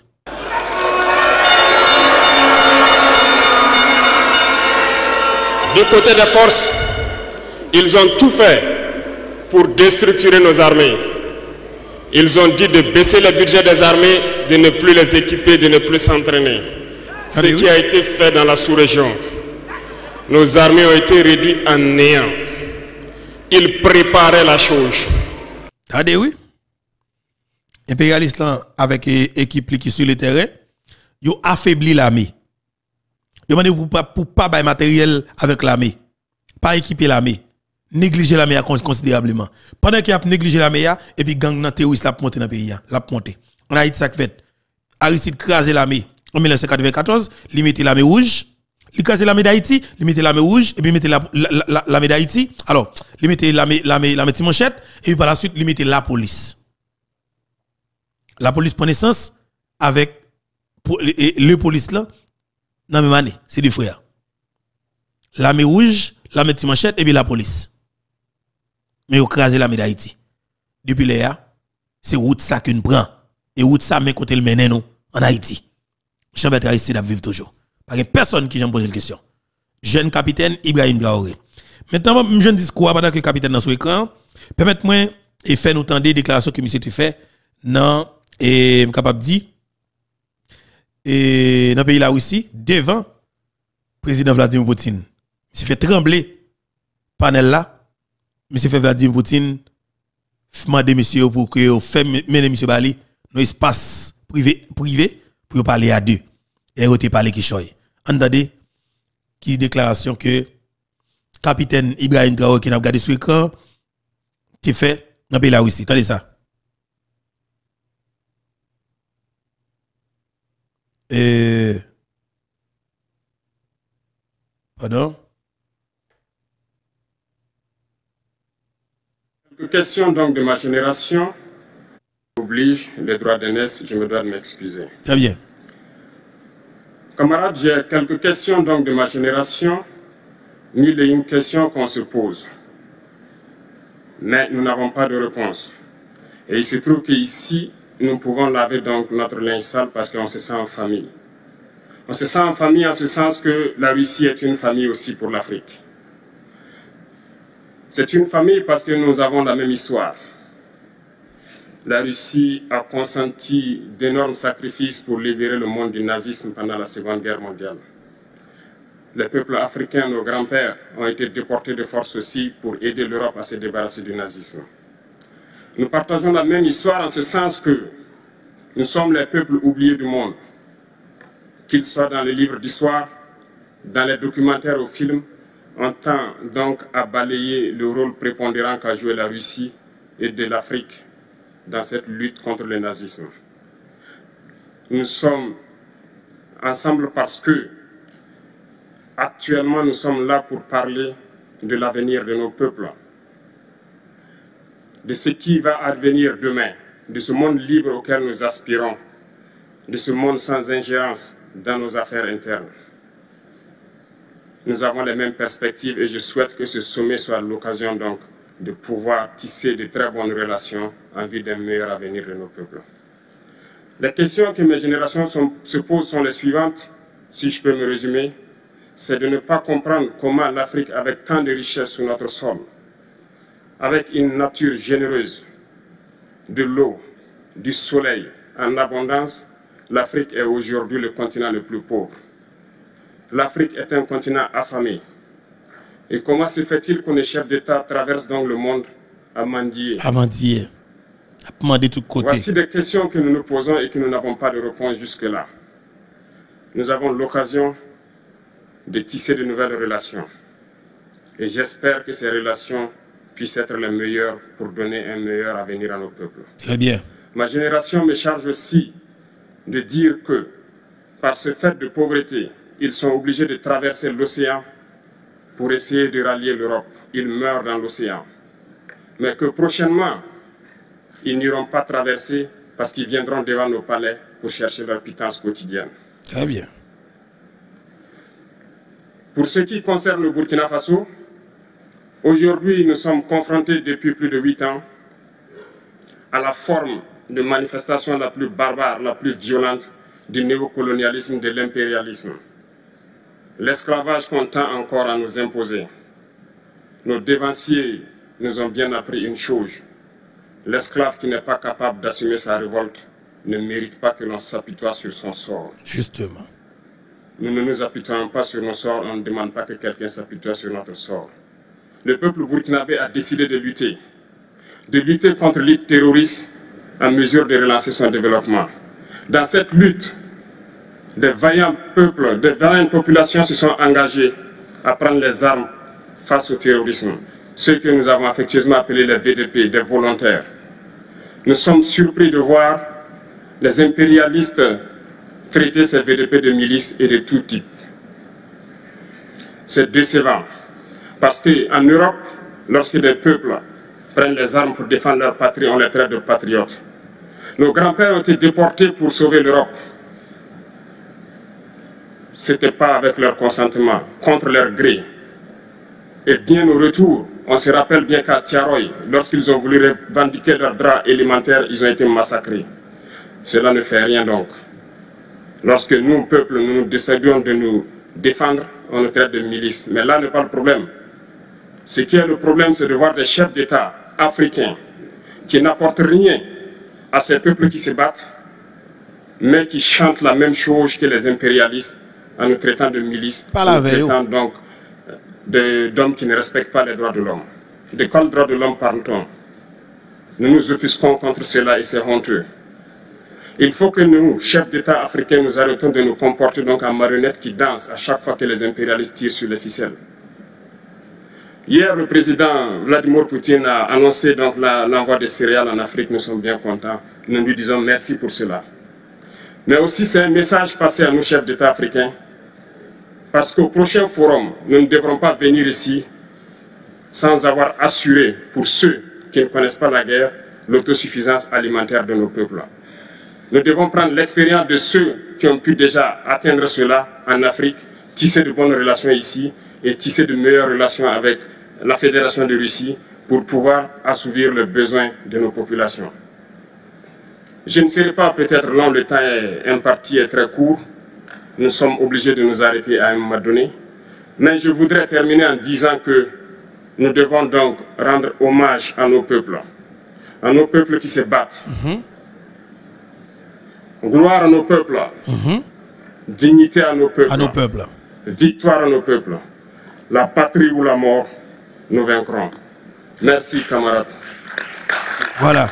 Du côté des forces, ils ont tout fait pour déstructurer nos armées. Ils ont dit de baisser le budget des armées, de ne plus les équiper, de ne plus s'entraîner. Ce Allez, qui oui. a été fait dans la sous-région. Nos armées ont été réduites en néant. Ils préparaient la chose. Regardez, oui. Impérialiste là, avec équipe qui sur le terrain, ils ont affaibli l'armée. Ils ont demandé pour pas pour pas bailler matériel avec l'armée. Pas équiper l'armée. Négliger l'armée considérablement. Pendant qu'il a négligé l'armée, et puis gang terroriste l'a monté dans le pays. L'a monté. En Haïti, ça fait. Aristide crasé l'armée en mille neuf cent quatre-vingt-quatorze, il mettait l'armée rouge. Il crasé l'armée d'Haïti, il mettait l'armée rouge, et puis il mettait l'armée d'Haïti. Alors, il mettait l'armée l'armée Timonchette, et puis par la suite, il mettait la police. La police prend naissance avec le police là, dans la même année. C'est des frères. L'armée rouge, l'armée Timonchette, et puis la police. Mais ils ont crasé l'armée d'Haïti. Depuis là, c'est route ça qu'on prend. Et route ça, mais côté le mène nous, en Haïti. Chambet Aristide a vivre toujours. Parce que personne qui j'en pose la question. Jeune capitaine Ibrahim Traoré. Maintenant, je ne dis quoi pendant que le capitaine dans son écran. Permettez-moi et faire nous entendre des déclarations que monsieur tu fait. Non, et capable de dire. Et dans le pays là aussi, devant le président Vladimir Poutine. Monsieur fait trembler panel là. Monsieur fait Vladimir Poutine demander monsieur pour que fait mener monsieur Bali dans espace privé privé pour parler à deux. Et il parler qui choy. Entendez qui déclaration que capitaine Ibrahim Traoré qui n'a regardé sur l'écran qui fait dans le pays là aussi. Attendez ça. Et pardon. Question donc de ma génération oblige les droits d'aînesse, je me dois de m'excuser. Très bien. Camarades, j'ai quelques questions donc de ma génération, mille et une questions qu'on se pose. Mais nous n'avons pas de réponse. Et il se trouve qu'ici, nous pouvons laver donc notre linge sale parce qu'on se sent en famille. On se sent en famille en ce sens que la Russie est une famille aussi pour l'Afrique. C'est une famille parce que nous avons la même histoire. La Russie a consenti d'énormes sacrifices pour libérer le monde du nazisme pendant la Seconde Guerre mondiale. Les peuples africains, nos grands-pères, ont été déportés de force aussi pour aider l'Europe à se débarrasser du nazisme. Nous partageons la même histoire en ce sens que nous sommes les peuples oubliés du monde. Qu'ils soient dans les livres d'histoire, dans les documentaires ou films, on tend donc à balayer le rôle prépondérant qu'a joué la Russie et de l'Afrique dans cette lutte contre le nazisme. Nous sommes ensemble parce que actuellement nous sommes là pour parler de l'avenir de nos peuples, de ce qui va advenir demain, de ce monde libre auquel nous aspirons, de ce monde sans ingérence dans nos affaires internes. Nous avons les mêmes perspectives et je souhaite que ce sommet soit l'occasion donc de pouvoir tisser de très bonnes relations en vue d'un meilleur avenir de nos peuples. Les questions que mes générations sont, se posent sont les suivantes, si je peux me résumer, c'est de ne pas comprendre comment l'Afrique, avec tant de richesses sur notre sol, avec une nature généreuse, de l'eau, du soleil en abondance, l'Afrique est aujourd'hui le continent le plus pauvre. L'Afrique est un continent affamé. Et comment se fait-il que les chefs d'État traversent donc le monde à mendier? À mendier, à demander de tous côtés. Voici des questions que nous nous posons et que nous n'avons pas de réponse jusque-là. Nous avons l'occasion de tisser de nouvelles relations. Et j'espère que ces relations puissent être les meilleures pour donner un meilleur avenir à nos peuples. Très bien. Ma génération me charge aussi de dire que, par ce fait de pauvreté, ils sont obligés de traverser l'océan pour essayer de rallier l'Europe. Ils meurent dans l'océan. Mais que prochainement, ils n'iront pas traverser parce qu'ils viendront devant nos palais pour chercher leur pitance quotidienne. Très bien. Pour ce qui concerne le Burkina Faso, aujourd'hui, nous sommes confrontés depuis plus de huit ans à la forme de manifestation la plus barbare, la plus violente du néocolonialisme, de l'impérialisme. L'esclavage qu'on tend encore à nous imposer. Nos dévanciers nous ont bien appris une chose. L'esclave qui n'est pas capable d'assumer sa révolte ne mérite pas que l'on s'apitoie sur son sort. Justement. Nous ne nous apitoyons pas sur nos sorts, on ne demande pas que quelqu'un s'apitoie sur notre sort. Le peuple burkinabé a décidé de lutter. De lutter contre le terrorisme en mesure de relancer son développement. Dans cette lutte, des vaillants peuples, des vaillantes populations se sont engagées à prendre les armes face au terrorisme. Ceux que nous avons affectueusement appelés les V D P, des volontaires. Nous sommes surpris de voir les impérialistes traiter ces V D P de milices et de tout type. C'est décevant. Parce qu'en Europe, lorsque des peuples prennent les armes pour défendre leur patrie, on les traite de patriotes. Nos grands-pères ont été déportés pour sauver l'Europe. Ce n'était pas avec leur consentement, contre leur gré. Et bien au retour, on se rappelle bien qu'à Tiaroy, lorsqu'ils ont voulu revendiquer leurs droits élémentaires, ils ont été massacrés. Cela ne fait rien donc. Lorsque nous, peuple, nous nous décidions de nous défendre, on nous traite de milices. Mais là n'est pas le problème. Ce qui est le problème, c'est de voir des chefs d'État africains qui n'apportent rien à ces peuples qui se battent, mais qui chantent la même chose que les impérialistes en nous traitant de milices, en nous traitant donc d'hommes qui ne respectent pas les droits de l'homme. De quels droits de l'homme parle-t-on? Nous nous offusquons contre cela et c'est honteux. Il faut que nous, chefs d'État africains, nous arrêtons de nous comporter donc en marionnettes qui dansent à chaque fois que les impérialistes tirent sur les ficelles. Hier, le président Vladimir Poutine a annoncé donc l'envoi de céréales en Afrique. Nous sommes bien contents. Nous lui disons merci pour cela. Mais aussi, c'est un message passé à nos chefs d'État africains. Parce qu'au prochain forum, nous ne devrons pas venir ici sans avoir assuré, pour ceux qui ne connaissent pas la guerre, l'autosuffisance alimentaire de nos peuples. Nous devons prendre l'expérience de ceux qui ont pu déjà atteindre cela en Afrique, tisser de bonnes relations ici et tisser de meilleures relations avec la Fédération de Russie pour pouvoir assouvir les besoins de nos populations. Je ne serai pas peut-être long, le temps est imparti est très court, nous sommes obligés de nous arrêter à un moment donné. Mais je voudrais terminer en disant que nous devons donc rendre hommage à nos peuples, à nos peuples qui se battent. Mm-hmm. Gloire à nos peuples, mm-hmm. dignité à nos peuples, à nos peuples, victoire à nos peuples. La patrie ou la mort, nous vaincrons. Merci, camarades. Voilà.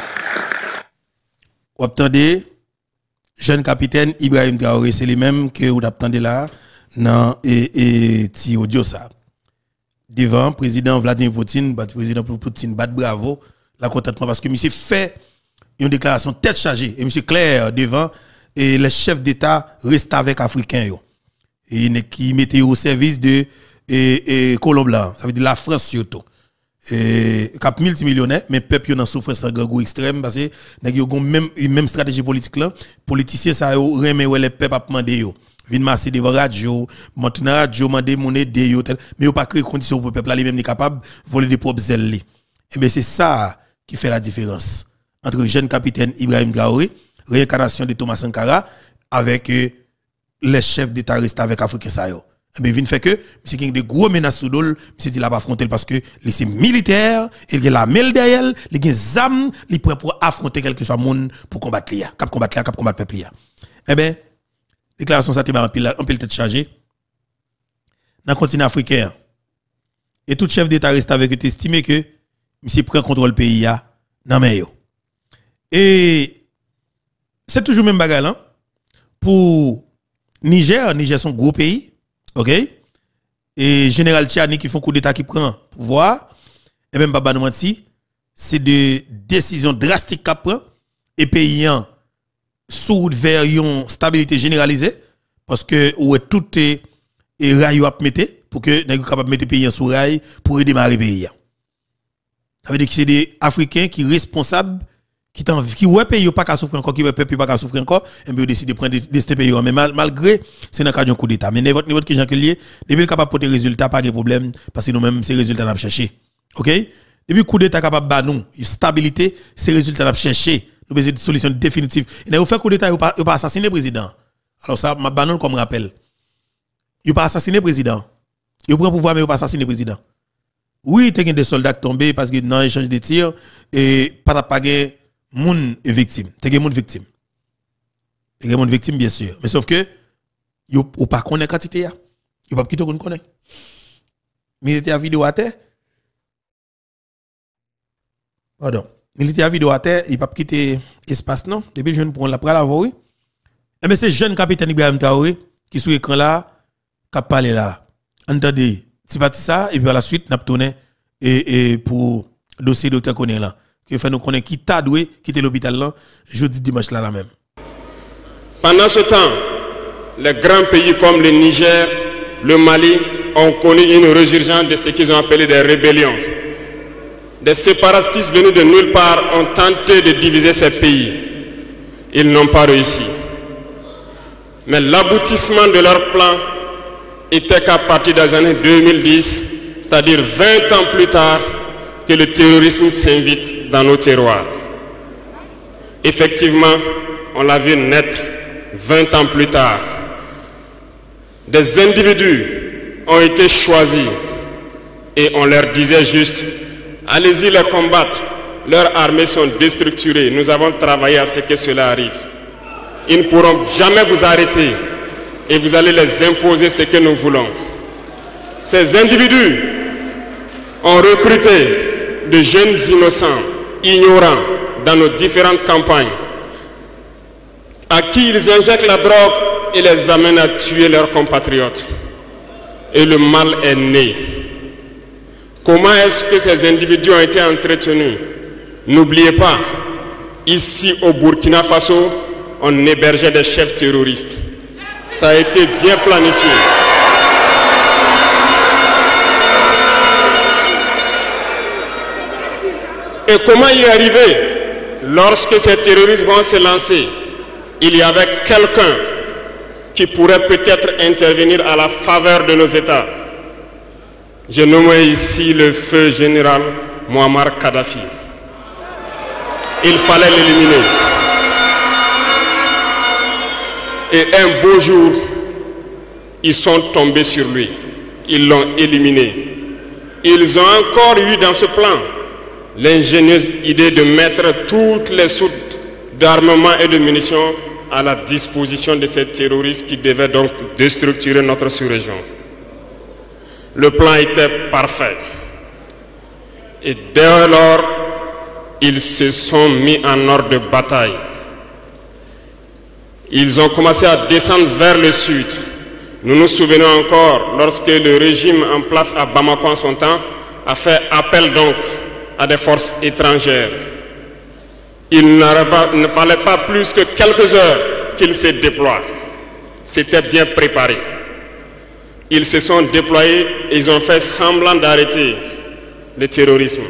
Vous attendez, jeune capitaine Ibrahim Traoré, c'est les mêmes que vous attendez là, dans et, et ti audio ça. Devant président Vladimir Poutine, bat président Poutine, bat bravo, la contentement parce que monsieur fait une déclaration tête chargée et monsieur clair devant et les chefs d'État restent avec Africains yo. Et qui mettait au service de et, et Colombia, ça veut dire la France surtout. Et cap multimillionnaire mais peuple dans souffrance en grand extrême parce que nèg yo même même stratégie politique là, politiciens ça yo remet les peuple a demander yo. Vin masser devant radio, monter dans radio, demander mon aider yo tel, mais yo pas créer conditions pour peuple là lui même n'est capable voler des propres ailes. Et ben c'est ça qui fait la différence entre jeune capitaine Ibrahim Traoré, réincarnation de Thomas Sankara avec euh, les chefs d'État restés avec Africain ça yo. Et bien, il fait que, monsieur qui a des gros menaces sous l'eau, monsieur dit là pas affronter parce que c'est militaire, il y a la mêle derrière, il y a des armes, il est prêt pour affronter quel que soit le monde pour combattre l'I A, cap combattre l'I A, cap combattre le peuple. Eh bien, déclaration ça, en pile, en pile tête chargée. Dans le continent africain, et tout chef d'État reste avec eux, estimé que monsieur prend contrôle du pays, dans le et c'est toujours le même bagage, hein? Pour Niger, Niger c'est un gros pays. OK? Et général Tchani qui font coup d'état qui prend pouvoir et même Baba nous menti, c'est de décisions drastiques qu'a prend et payant sous vers une stabilité généralisée parce que où est tout est et rail à mettre pour que nous capable mettre pays en sous rail pour redémarrer pays. Ça veut dire que c'est des Africains qui responsables qui t'en qui ouais pays pas qu'à souffrir encore qui ouais peuple pas qu'à souffrir encore et bien décider de prendre de ce pays mais mal, malgré c'est dans cas d'un coup d'état mais n'importe n'importe qui gens que lié depuis capable porter résultat pas de problème parce que nous même ces résultats n'a chercher. OK? Depuis coup d'état capable ba nous stabilité ces résultats n'a chercher nous besoin de solution définitive et vous fait coup d'état il pas pas assassiner président alors ça m'a banon comme rappel il pas assassiner président il prend pouvoir mais il pas assassiner président oui tu as des soldats tombés parce que dans échange de tirs et pas pas moun est victime, t'es moun victime. T'es moun victime bien sûr, mais sauf que yo ou pas connaît quantité ya. Yo pas qui te connaît. Militaire vidéo à terre. Pardon. Militaire vidéo à terre, il pas quitter espace non, depuis jeune pour la pral avoir oui. Et mais c'est jeune capitaine Ibrahim Traoré qui sur écran là qui parler là. Entendez, c'est parti ça et puis à la suite n'a tourné et et pour dossier docteur Koné là. Il fait nous connaître qui t'a doué quitter l'hôpital là jeudi dimanche là la même. Pendant ce temps, les grands pays comme le Niger, le Mali ont connu une résurgence de ce qu'ils ont appelé des rébellions. Des séparatistes venus de nulle part ont tenté de diviser ces pays. Ils n'ont pas réussi. Mais l'aboutissement de leur plan était qu'à partir des années deux mille dix, c'est-à-dire vingt ans plus tard, que le terrorisme s'invite dans nos terroirs. Effectivement, on l'a vu naître vingt ans plus tard. Des individus ont été choisis et on leur disait juste, allez-y les combattre, leurs armées sont déstructurées, nous avons travaillé à ce que cela arrive. Ils ne pourront jamais vous arrêter et vous allez les imposer ce que nous voulons. Ces individus ont recruté de jeunes innocents, ignorants, dans nos différentes campagnes, à qui ils injectent la drogue et les amènent à tuer leurs compatriotes. Et le mal est né. Comment est-ce que ces individus ont été entretenus? N'oubliez pas, ici au Burkina Faso, on hébergeait des chefs terroristes. Ça a été bien planifié. Et comment y arriver? Lorsque ces terroristes vont se lancer, il y avait quelqu'un qui pourrait peut-être intervenir à la faveur de nos États. Je nomme ici le feu général Muammar Kadhafi. Il fallait l'éliminer. Et un beau jour, ils sont tombés sur lui. Ils l'ont éliminé. Ils ont encore eu dans ce plan l'ingénieuse idée de mettre toutes les soutes d'armement et de munitions à la disposition de ces terroristes qui devaient donc déstructurer notre sous-région. Le plan était parfait. Et dès lors, ils se sont mis en ordre de bataille. Ils ont commencé à descendre vers le sud. Nous nous souvenons encore, lorsque le régime en place à Bamako en son temps a fait appel donc à des forces étrangères. Il ne fallait pas plus que quelques heures qu'ils se déploient. C'était bien préparé. Ils se sont déployés et ils ont fait semblant d'arrêter le terrorisme.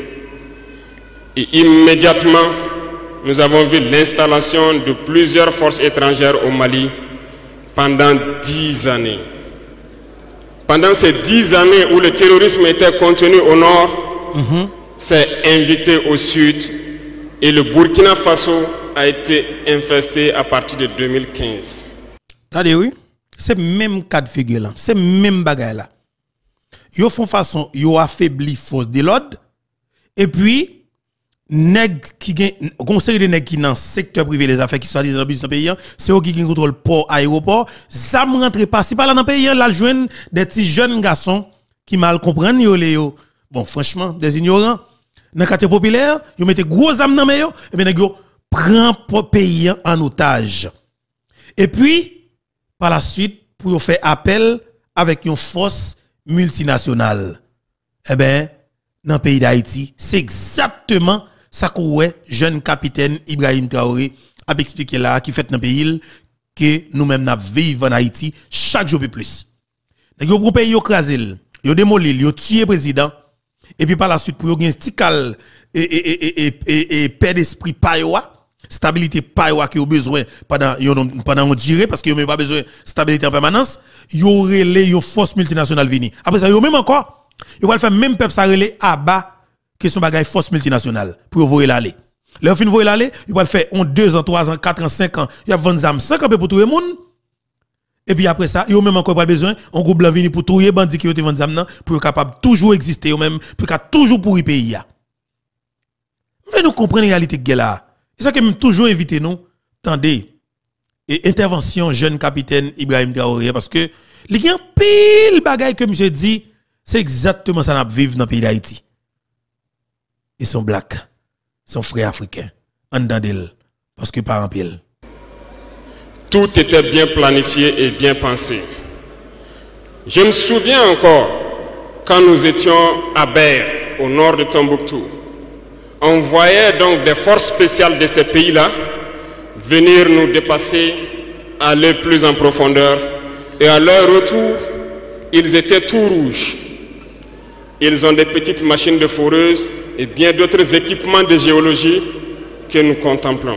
Et immédiatement, nous avons vu l'installation de plusieurs forces étrangères au Mali pendant dix années. Pendant ces dix années où le terrorisme était contenu au nord, mm-hmm. s'est invité au sud et le Burkina Faso a été infesté à partir de deux mille quinze. Attendez, oui, c'est le même cas de figure là, c'est le même bagage là. Ils font façon, ils affaibli force de l'ordre et puis nèg qui gagne conseil de nèg qui dans secteur privé les affaires qui sont dans le business pays, c'est eux qui contrôlent port aéroport, ça me rentre pas si pas là dans pays là joindre des petits jeunes garçons qui mal comprennent yo les yo. Bon franchement des ignorants dans quartier populaire, ils mettent gros âmes dans main yo et bien nèg yo prend pays en otage. Et puis par la suite pour faire appel avec une force multinationale. Eh ben dans le pays d'Haïti, c'est exactement ça que ouais, jeune capitaine Ibrahim Traoré a expliqué là, qui fait dans le pays, que nous-mêmes nous vivons en Haïti chaque jour plus. Donc, vous pour pays écraser, vous démolir, vous tuer le président, et puis par la suite, pour vous gagner stical et, et, et, et, et, et paix d'esprit payoa, stabilité payoa qui vous besoin pendant, pendant une durée, parce que vous n'avez pas besoin de stabilité en permanence, vous aurez les forces multinationales venir. Après ça, vous même encore, vous allez faire même peuple ça relais à bas que son bagage force multinationale pour vous l'aller. Leur fin vous l'aller, vous allez faire en deux ans, trois ans, quatre ans, cinq ans, il y a vingt ans, cinq ans pour tout le monde. Et puis après ça, vous même encore pas besoin, on groupe blanc venir pour tout les bandits qui ont vingt ans pour être capable toujours exister, ou même pour toujours pour y payer. Vous nous comprendre la réalité de là. C'est ça que même toujours invité nous, tendez, et intervention jeune capitaine Ibrahim Traoré, parce que il y a un pile bagage que monsieur dit, c'est exactement ça qu'on vivre dans le pays d'Haïti. Ils sont blacks, sont frères africains, en dedans parce que par en pile. Tout était bien planifié et bien pensé. Je me souviens encore, quand nous étions à Ber, au nord de Tombouctou, on voyait donc des forces spéciales de ces pays-là venir nous dépasser, aller plus en profondeur, et à leur retour, ils étaient tout rouges. Ils ont des petites machines de foreuse et bien d'autres équipements de géologie que nous contemplons.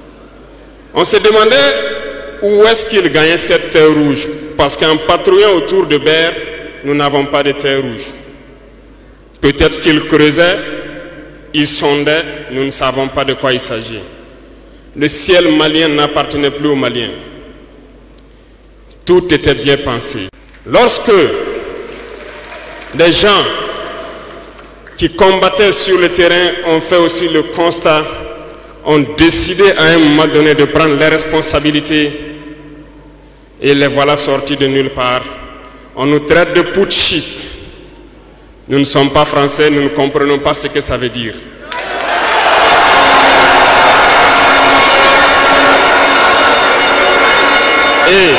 On se demandait où est-ce qu'ils gagnaient cette terre rouge, parce qu'en patrouillant autour de Ber, nous n'avons pas de terre rouge. Peut-être qu'ils creusaient, ils sondaient, nous ne savons pas de quoi il s'agit. Le ciel malien n'appartenait plus aux Maliens. Tout était bien pensé. Lorsque des gens qui combattaient sur le terrain ont fait aussi le constat, ont décidé à un moment donné de prendre les responsabilités et les voilà sortis de nulle part. On nous traite de putschistes. Nous ne sommes pas français, nous ne comprenons pas ce que ça veut dire. Et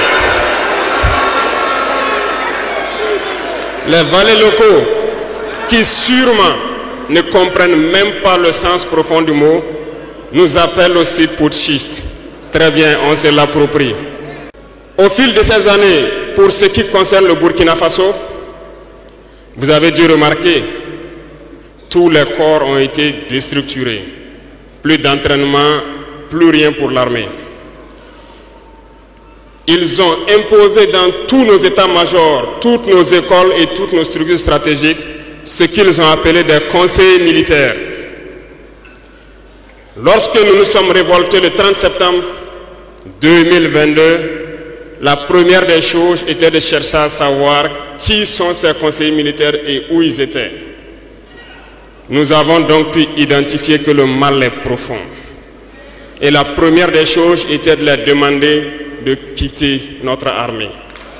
les valets locaux qui sûrement ne comprennent même pas le sens profond du mot, nous appellent aussi putschistes. Très bien, on se l'approprie. Au fil de ces années, pour ce qui concerne le Burkina Faso, vous avez dû remarquer, tous les corps ont été déstructurés. Plus d'entraînement, plus rien pour l'armée. Ils ont imposé dans tous nos états-majors, toutes nos écoles et toutes nos structures stratégiques ce qu'ils ont appelé des conseillers militaires. Lorsque nous nous sommes révoltés le trente septembre deux mille vingt-deux, la première des choses était de chercher à savoir qui sont ces conseillers militaires et où ils étaient. Nous avons donc pu identifier que le mal est profond. Et la première des choses était de leur demander de quitter notre armée.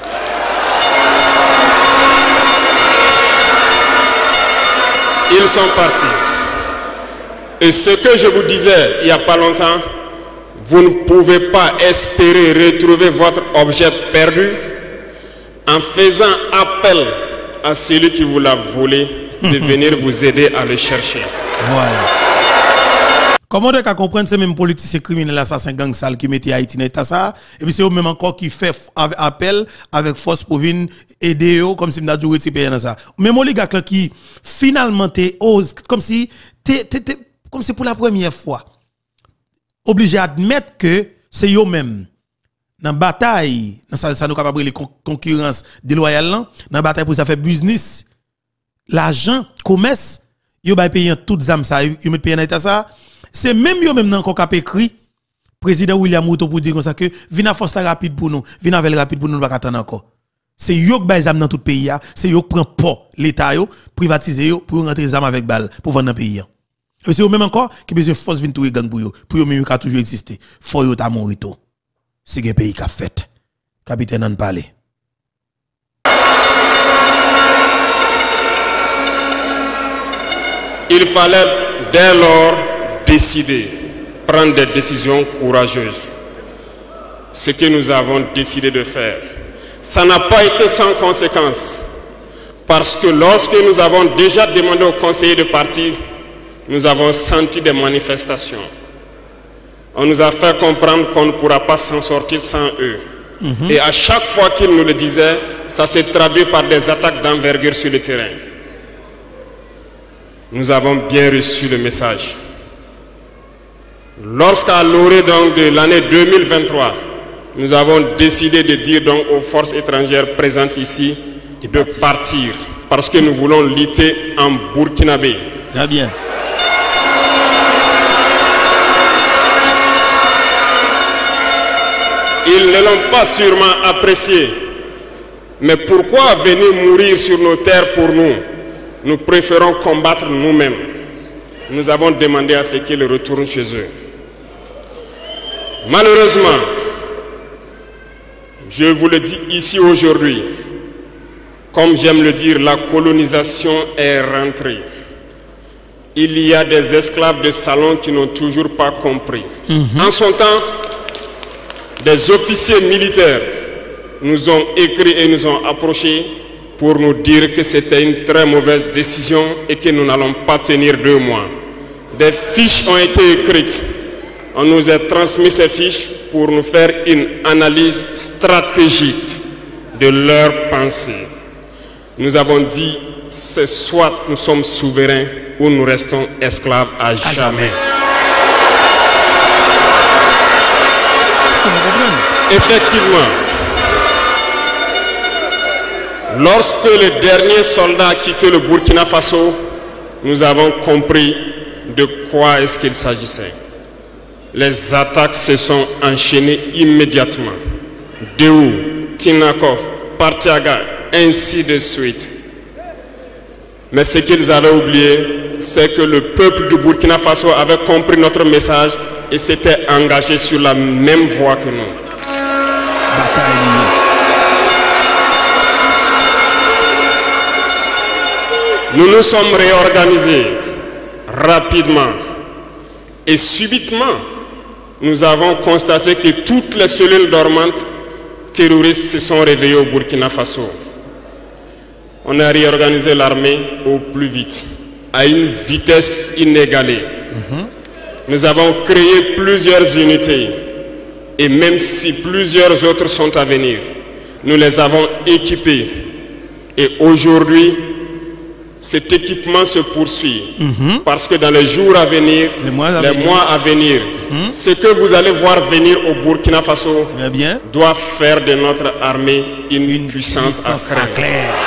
Ils sont partis. Et ce que je vous disais il n'y a pas longtemps, vous ne pouvez pas espérer retrouver votre objet perdu en faisant appel à celui qui vous l'a volé de venir vous aider à le chercher. Voilà. Comment on peut comprendre ces mêmes politiciens criminels, assassins, gang sales qui mettent Haïti dans l'état ça, et puis c'est eux même encore qui fait appel avec force pour venir aider eux, comme si nous avons dit dans ça. Même oligarque qui finalement te ose, comme si, t'es, t'es, t'es, comme si pour la première fois, obligé d'admettre que c'est eux-mêmes, dans la bataille, ça, ça nous capable les concurrence déloyale, dans la bataille pour ça faire business, l'argent, commerce, ils ont payé toutes les âmes, ils ont payé dans l'état ça. C'est même eux même encore qui a écrit président William Ruto pour dire comme ça que vina force rapide pour nous, vina avec rapide pour nous, nous pas attendre encore. C'est eux qui bail dans tout le pays, c'est eux qui prend port l'état yo, privatiser yo pour rentrer les armes avec balle pour vendre dans le pays. Et c'est eux même encore qui besoin force vinn touyer gang pour yo, pour eux même qui a toujours existé. Faut yo ta mourir tout. C'est que pays qui a fait. Capitaine en parler. Il fallait dès lors décider, prendre des décisions courageuses. Ce que nous avons décidé de faire. Ça n'a pas été sans conséquence. Parce que lorsque nous avons déjà demandé aux conseillers de partir, nous avons senti des manifestations. On nous a fait comprendre qu'on ne pourra pas s'en sortir sans eux. Mm-hmm. Et à chaque fois qu'ils nous le disaient, ça s'est traduit par des attaques d'envergure sur le terrain. Nous avons bien reçu le message. Lorsqu'à l'orée donc de l'année deux mille vingt-trois, nous avons décidé de dire donc aux forces étrangères présentes ici de partir. partir parce que nous voulons lutter en Burkinabé. Très bien. Ils ne l'ont pas sûrement apprécié. Mais pourquoi venir mourir sur nos terres pour nous? Nous préférons combattre nous-mêmes. Nous avons demandé à ce qu'ils retournent chez eux. Malheureusement, je vous le dis ici aujourd'hui, comme j'aime le dire, la colonisation est rentrée. Il y a des esclaves de salon qui n'ont toujours pas compris. Mm-hmm. En son temps, des officiers militaires nous ont écrit et nous ont approchés pour nous dire que c'était une très mauvaise décision et que nous n'allons pas tenir deux mois. Des fiches ont été écrites. On nous a transmis ces fiches pour nous faire une analyse stratégique de leurs pensées. Nous avons dit, c'est soit nous sommes souverains ou nous restons esclaves à, à jamais. jamais. Effectivement, lorsque le dernier soldat a quitté le Burkina Faso, nous avons compris de quoi est-ce qu'il s'agissait. Les attaques se sont enchaînées immédiatement. Déou, Tinakov, Partiaga, ainsi de suite. Mais ce qu'ils avaient oublié, c'est que le peuple du Burkina Faso avait compris notre message et s'était engagé sur la même voie que nous. Nous nous sommes réorganisés rapidement et subitement, nous avons constaté que toutes les cellules dormantes terroristes se sont réveillées au Burkina Faso. On a réorganisé l'armée au plus vite, à une vitesse inégalée. Mm-hmm. Nous avons créé plusieurs unités et même si plusieurs autres sont à venir, nous les avons équipées. Et aujourd'hui, cet équipement se poursuit mm-hmm. parce que dans les jours à venir, les mois à les venir, mois à venir mm-hmm. ce que vous allez voir venir au Burkina Faso bien. doit faire de notre armée une, une puissance, puissance à craindre.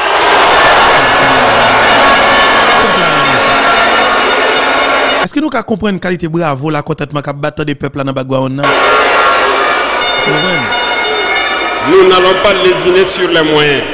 Est-ce que nous pouvons comprendre une qualité bravo la contentement qu'a battre des peuples dans Bagouaona? nous n'allons pas lésiner sur les moyens.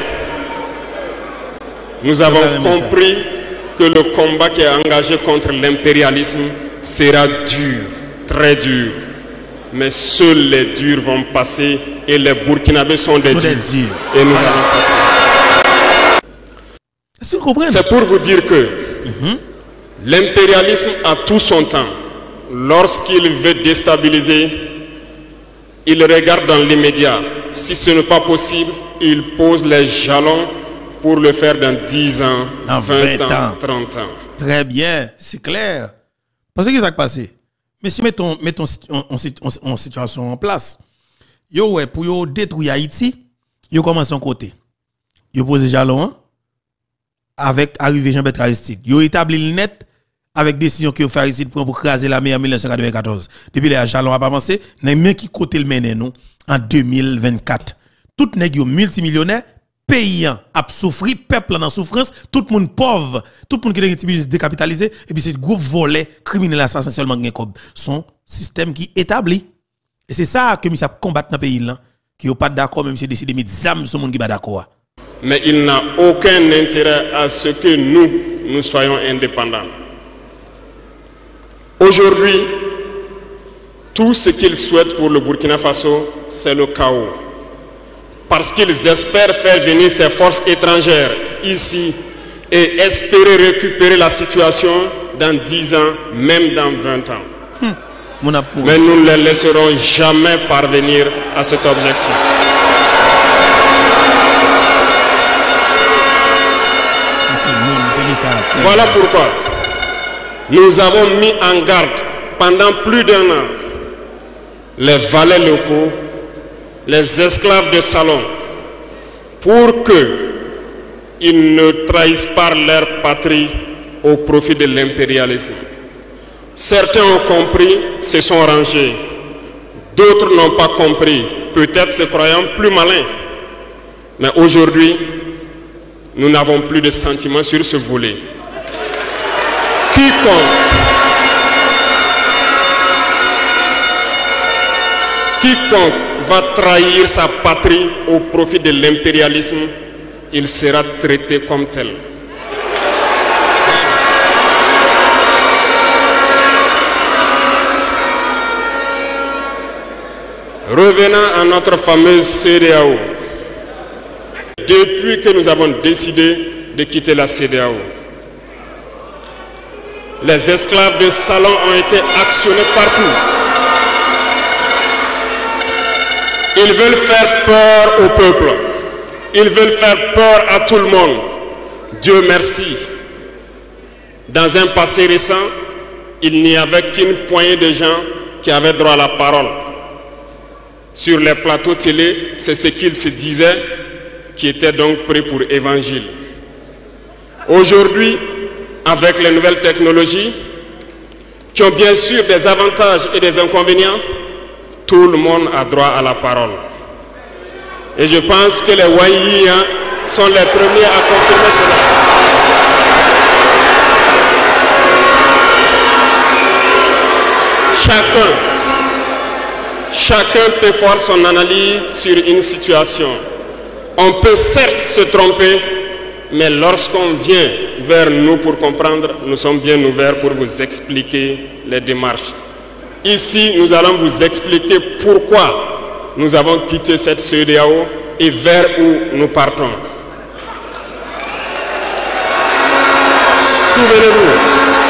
Nous avons compris que le combat qui est engagé contre l'impérialisme sera dur, très dur. Mais seuls les durs vont passer et les Burkinabés sont des durs. Et nous allons passer. C'est pour vous dire que mm-hmm. l'impérialisme a tout son temps. Lorsqu'il veut déstabiliser, il regarde dans l'immédiat. Si ce n'est pas possible, il pose les jalons pour le faire dans dix ans, dans vingt ans, trente ans. Très bien, c'est clair. Parce que qu'est-ce qui s'est passé? Mais si mettons, mettons en situation en place, yo ouais, pour yo détruire Haïti, yo commence en côté. Yo pose des jalons avec arrivée Jean-Bertrand Aristide. Yo établi le net avec décision que yo fait Aristide pour craser la mer en mille neuf cent quatre-vingt-quatorze. Depuis les jalons a avancé, n'a même qui côté le mener nous en deux mille vingt-quatre. Tout nèg yo multimillionnaire, paysan a souffri, peuple en souffrance, tout le monde pauvre, tout le monde qui est décapitalisé, et puis c'est groupe volé, criminel assassin seulement qui est son système qui est établi. Et c'est ça que nous avons combattu dans le pays là, qui n'est pas d'accord, même si décidé de mettre des âmes sur le monde qui n'est pas d'accord. Mais il n'a aucun intérêt à ce que nous, nous soyons indépendants. Aujourd'hui, tout ce qu'ils souhaitent pour le Burkina Faso, c'est le chaos. Parce qu'ils espèrent faire venir ces forces étrangères ici et espérer récupérer la situation dans dix ans, même dans vingt ans. Hum, Mais nous ne les laisserons jamais parvenir à cet objectif. Voilà pourquoi nous avons mis en garde pendant plus d'un an les valets locaux, les esclaves de salon, pour qu'ils ne trahissent pas leur patrie au profit de l'impérialisme. Certains ont compris, se sont rangés. D'autres n'ont pas compris, peut-être se croyant plus malins. Mais aujourd'hui, nous n'avons plus de sentiments sur ce volet. Quiconque, quiconque va trahir sa patrie au profit de l'impérialisme, il sera traité comme tel. Revenons à notre fameuse C E D E A O. Depuis que nous avons décidé de quitter la C E D E A O, les esclaves de salon ont été actionnés partout. Ils veulent faire peur au peuple. Ils veulent faire peur à tout le monde. Dieu merci. Dans un passé récent, il n'y avait qu'une poignée de gens qui avaient droit à la parole. Sur les plateaux télé, c'est ce qu'ils se disaient, qui étaient donc prêts pour évangile. Aujourd'hui, avec les nouvelles technologies, qui ont bien sûr des avantages et des inconvénients, tout le monde a droit à la parole. Et je pense que les Waïs sont les premiers à confirmer cela. Chacun, chacun peut faire son analyse sur une situation. On peut certes se tromper, mais lorsqu'on vient vers nous pour comprendre, nous sommes bien ouverts pour vous expliquer les démarches. Ici, nous allons vous expliquer pourquoi nous avons quitté cette C E D E A O et vers où nous partons. Souvenez-vous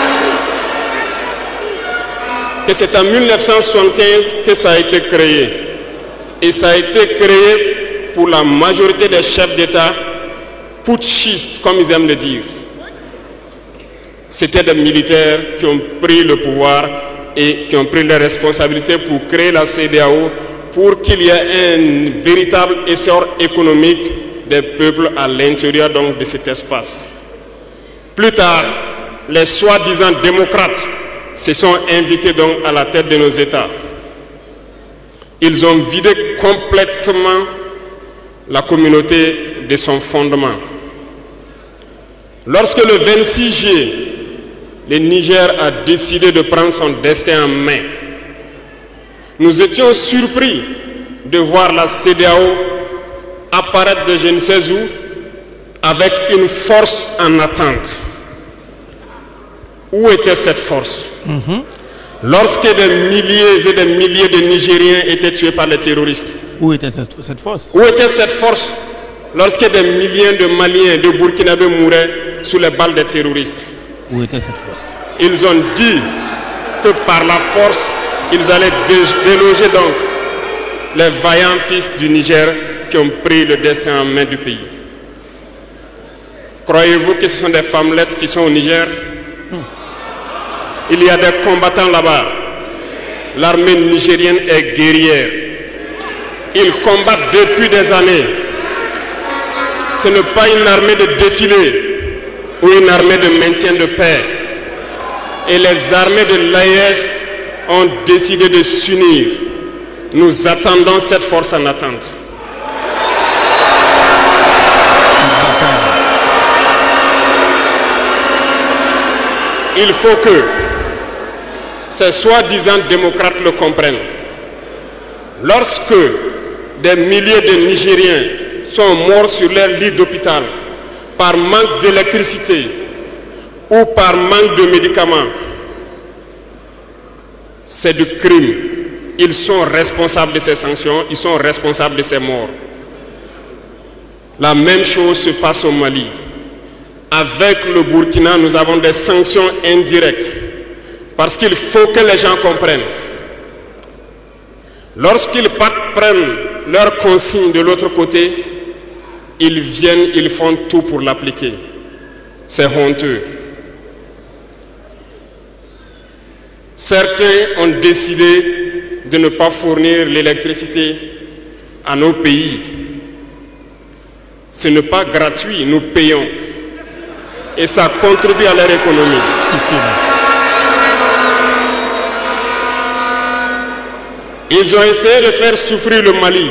que c'est en mille neuf cent soixante-quinze que ça a été créé. Et ça a été créé pour la majorité des chefs d'État putschistes, comme ils aiment le dire. C'était des militaires qui ont pris le pouvoir et qui ont pris les responsabilités pour créer la C E D E A O pour qu'il y ait un véritable essor économique des peuples à l'intérieur donc de cet espace. Plus tard, les soi-disant démocrates se sont invités donc à la tête de nos États. Ils ont vidé complètement la communauté de son fondement. Lorsque le vingt-six juillet, le Niger a décidé de prendre son destin en main, nous étions surpris de voir la C E D E A O apparaître de je ne sais où avec une force en attente. Où était cette force? Mm-hmm. Lorsque des milliers et des milliers de Nigériens étaient tués par les terroristes. Où était cette, cette force? Où était cette force lorsque des milliers de Maliens et de Burkinabés mouraient sous les balles des terroristes? Où était cette force? Ils ont dit que par la force, ils allaient déloger donc les vaillants fils du Niger qui ont pris le destin en main du pays. Croyez-vous que ce sont des femmelettes qui sont au Niger? Hum. Il y a des combattants là-bas. L'armée nigérienne est guerrière. Ils combattent depuis des années. Ce n'est pas une armée de défilé ou une armée de maintien de paix. Et les armées de l'A E S ont décidé de s'unir. Nous attendons cette force en attente. Il faut que ces soi-disant démocrates le comprennent. Lorsque des milliers de Nigériens sont morts sur leur lit d'hôpital par manque d'électricité ou par manque de médicaments, c'est du crime. Ils sont responsables de ces sanctions, ils sont responsables de ces morts. La même chose se passe au Mali. Avec le Burkina, nous avons des sanctions indirectes. Parce qu'il faut que les gens comprennent. Lorsqu'ils prennent leurs consignes de l'autre côté, ils viennent, ils font tout pour l'appliquer. C'est honteux. Certains ont décidé de ne pas fournir l'électricité à nos pays. Ce n'est pas gratuit, nous payons. Et ça contribue à leur économie. Ils ont essayé de faire souffrir le Mali.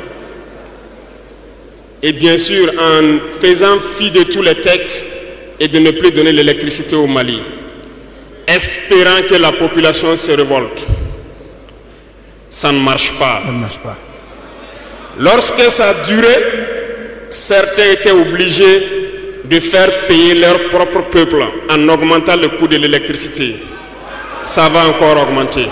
Et bien sûr, en faisant fi de tous les textes et de ne plus donner l'électricité au Mali, espérant que la population se révolte. Ça ne marche pas. Ça ne marche pas. Lorsque ça a duré, certains étaient obligés de faire payer leur propre peuple en augmentant le coût de l'électricité. Ça va encore augmenter.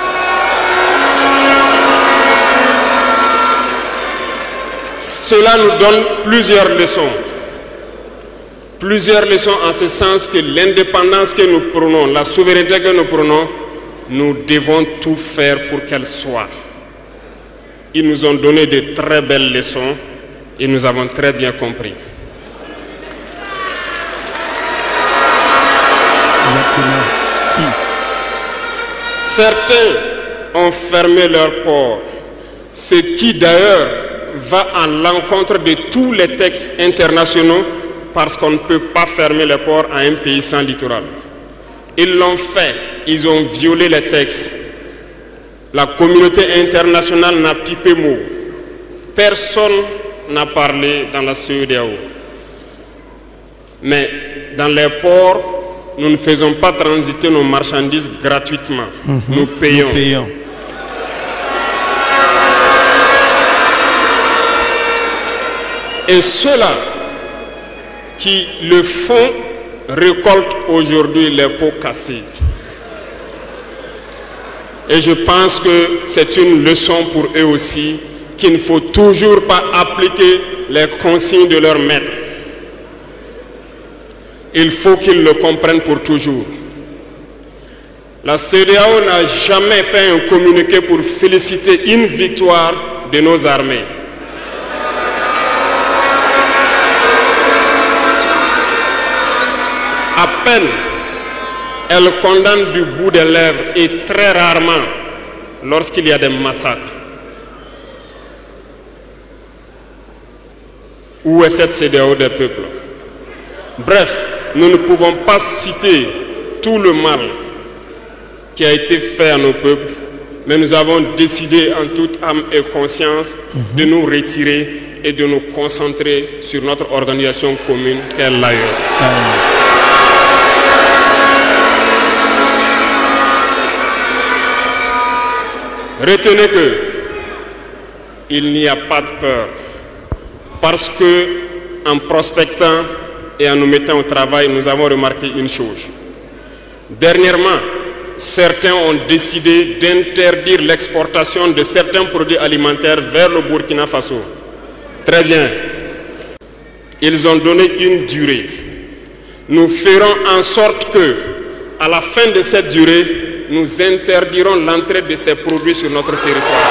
Cela nous donne plusieurs leçons. Plusieurs leçons en ce sens que l'indépendance que nous prenons, la souveraineté que nous prenons, nous devons tout faire pour qu'elle soit. Ils nous ont donné de très belles leçons et nous avons très bien compris. Exactement. Hmm. Certains ont fermé leurs ports, ce qui d'ailleurs va à l'encontre de tous les textes internationaux parce qu'on ne peut pas fermer les ports à un pays sans littoral. Ils l'ont fait, ils ont violé les textes. La communauté internationale n'a pipé mot. Personne n'a parlé dans la C E D E A O. Mais dans les ports, nous ne faisons pas transiter nos marchandises gratuitement. Mmh, nous payons. Nous payons. Et ceux-là qui le font récoltent aujourd'hui les pots cassés. Et je pense que c'est une leçon pour eux aussi qu'il ne faut toujours pas appliquer les consignes de leur maître. Il faut qu'ils le comprennent pour toujours. La C E D E A O n'a jamais fait un communiqué pour féliciter une victoire de nos armées. À peine, elle condamne du bout des lèvres et très rarement lorsqu'il y a des massacres. Où est cette C E D E A O des peuples? Bref, nous ne pouvons pas citer tout le mal qui a été fait à nos peuples, mais nous avons décidé en toute âme et conscience mmh. de nous retirer et de nous concentrer sur notre organisation commune qu'est l'A E S. Retenez que il n'y a pas de peur. Parce que, en prospectant et en nous mettant au travail, nous avons remarqué une chose. Dernièrement, certains ont décidé d'interdire l'exportation de certains produits alimentaires vers le Burkina Faso. Très bien. Ils ont donné une durée. Nous ferons en sorte que, à la fin de cette durée, nous interdirons l'entrée de ces produits sur notre territoire.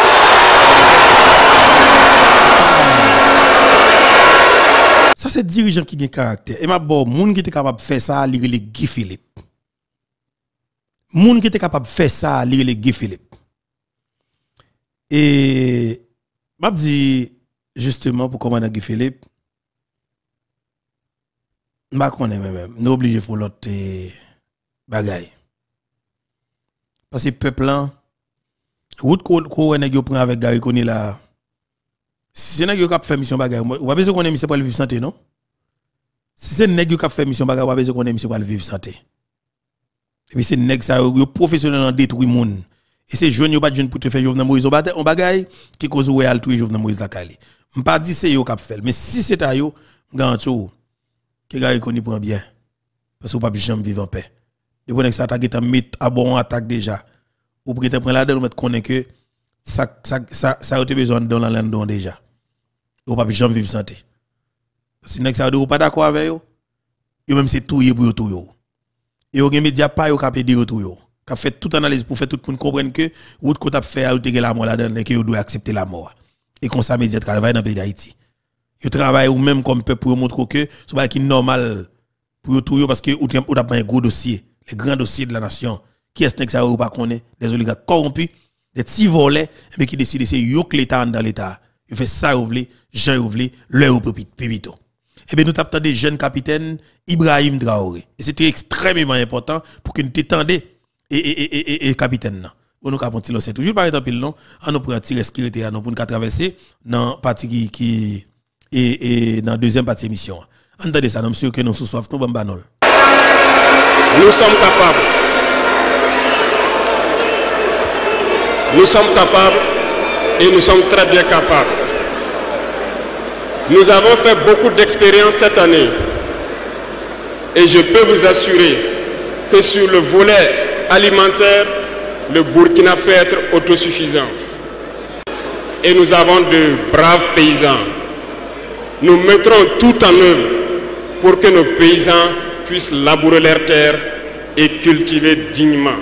Ça, c'est dirigeant qui a caractère. Et ma bon, moun qui est capable de faire ça, lire les Guy Philippe. Moun qui est capable de faire ça, lire les Guy Philippe. Et m'a dit justement pour commander Guy Philippe, m'a connaît même, nous obligé de faire l'autre bagaille. Parce que peuple là, route qu'on nèg yo prend avec Gary Koni là. Si c'est nèg yo k'ap fait mission bagaille, on va besoin qu'on ait mission pour le vivre santé non? Si c'est nèg yo k'ap fait mission bagaille, on va besoin qu'on ait mission pour le vivre santé. Et puis c'est nèg ça yo professionnel en détruit monde. Et c'est jeune yo pas jeune pour te faire Jovenel Moïse on bagaille qui cause royal tout Jovenel Moïse la Kali. On pas dit c'est yo k'ap fait, mais si c'est à yo, garanti que Gary Koni prend bien parce que pas jamais vivre en paix. De bon que ça attaque ta mettre à bon attaque déjà. Ou pour que tu prendre là dedans mettre connaît que ça ça ça ça a besoin dans la landon déjà. Ou pas jamais vivre santé. Si nek ça ou pas d'accord avec yo, yo même c'est tout pour tout yo. Et yo gen média pas yo capé dire tout yo. Qu'a fait toute analyse pour faire tout le monde comprendre que route qu'on t'a fait a te la mort là-dedans et que yo doit accepter la mort. Et comme ça média travaille dans le pays d'Haïti. Yo travaille ou même comme peuple pour montrer que c'est pas qui normal pour tout yo parce que ou t'a pas un gros dossier, les grands dossiers de la nation. Qui est-ce que ça ou pas connaît des oligarques corrompus, des petits volets mais qui décident c'est yo que l'état dans l'état. Il fait ça ou vle, Jean ou vle, leur pépito. Et bien nous t'attendons des jeunes capitaines Ibrahim Traoré. Et c'était extrêmement important pour que nous t'étendions et et et et, et capitaine là. On nous capons c'est toujours par exemple non, on nous prend tirer sécurité à nous pour nous traverser dans partie qui qui et et dans deuxième partie émission. Entendez ça, nous sûr que nous sous soif nous bambanol. Nous sommes capables. Nous sommes capables et nous sommes très bien capables. Nous avons fait beaucoup d'expériences cette année et je peux vous assurer que sur le volet alimentaire, le Burkina peut être autosuffisant. Et nous avons de braves paysans. Nous mettrons tout en œuvre pour que nos paysans puissent labourer leurs terres et cultiver dignement.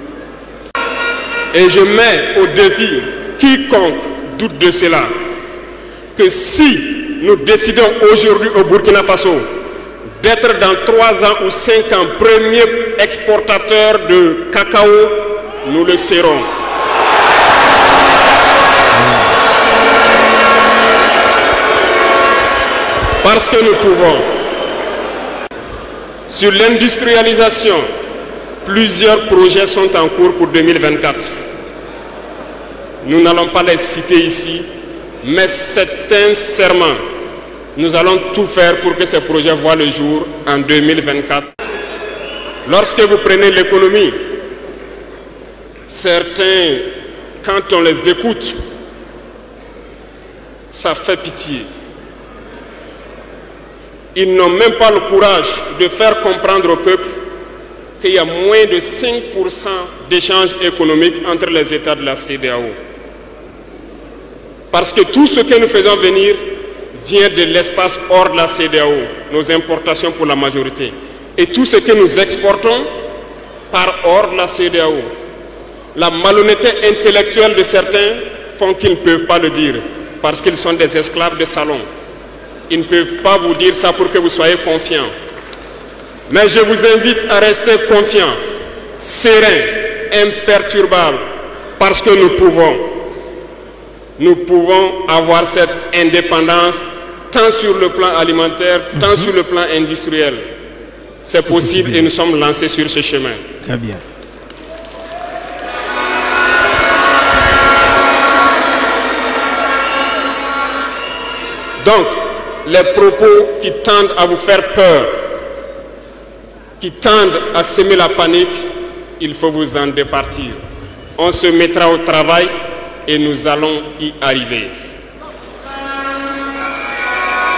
Et je mets au défi quiconque doute de cela, que si nous décidons aujourd'hui au Burkina Faso d'être dans trois ans ou cinq ans premier exportateur de cacao, nous le serons. Parce que nous pouvons. Sur l'industrialisation, plusieurs projets sont en cours pour deux mille vingt-quatre. Nous n'allons pas les citer ici, mais sincèrement, nous allons tout faire pour que ces projets voient le jour en deux mille vingt-quatre. Lorsque vous prenez l'économie, certains, quand on les écoute, ça fait pitié. Ils n'ont même pas le courage de faire comprendre au peuple qu'il y a moins de cinq pour cent d'échanges économiques entre les États de la C E D E A O. Parce que tout ce que nous faisons venir vient de l'espace hors de la C E D E A O, nos importations pour la majorité. Et tout ce que nous exportons part hors de la C E D E A O. La malhonnêteté intellectuelle de certains font qu'ils ne peuvent pas le dire, parce qu'ils sont des esclaves de salon. Ils ne peuvent pas vous dire ça pour que vous soyez confiants. Mais je vous invite à rester confiants, sereins, imperturbables, parce que nous pouvons. Nous pouvons avoir cette indépendance tant sur le plan alimentaire, tant mm-hmm. sur le plan industriel. C'est possible et nous sommes lancés sur ce chemin. Très bien. Donc, les propos qui tendent à vous faire peur, qui tendent à semer la panique, il faut vous en départir. On se mettra au travail et nous allons y arriver.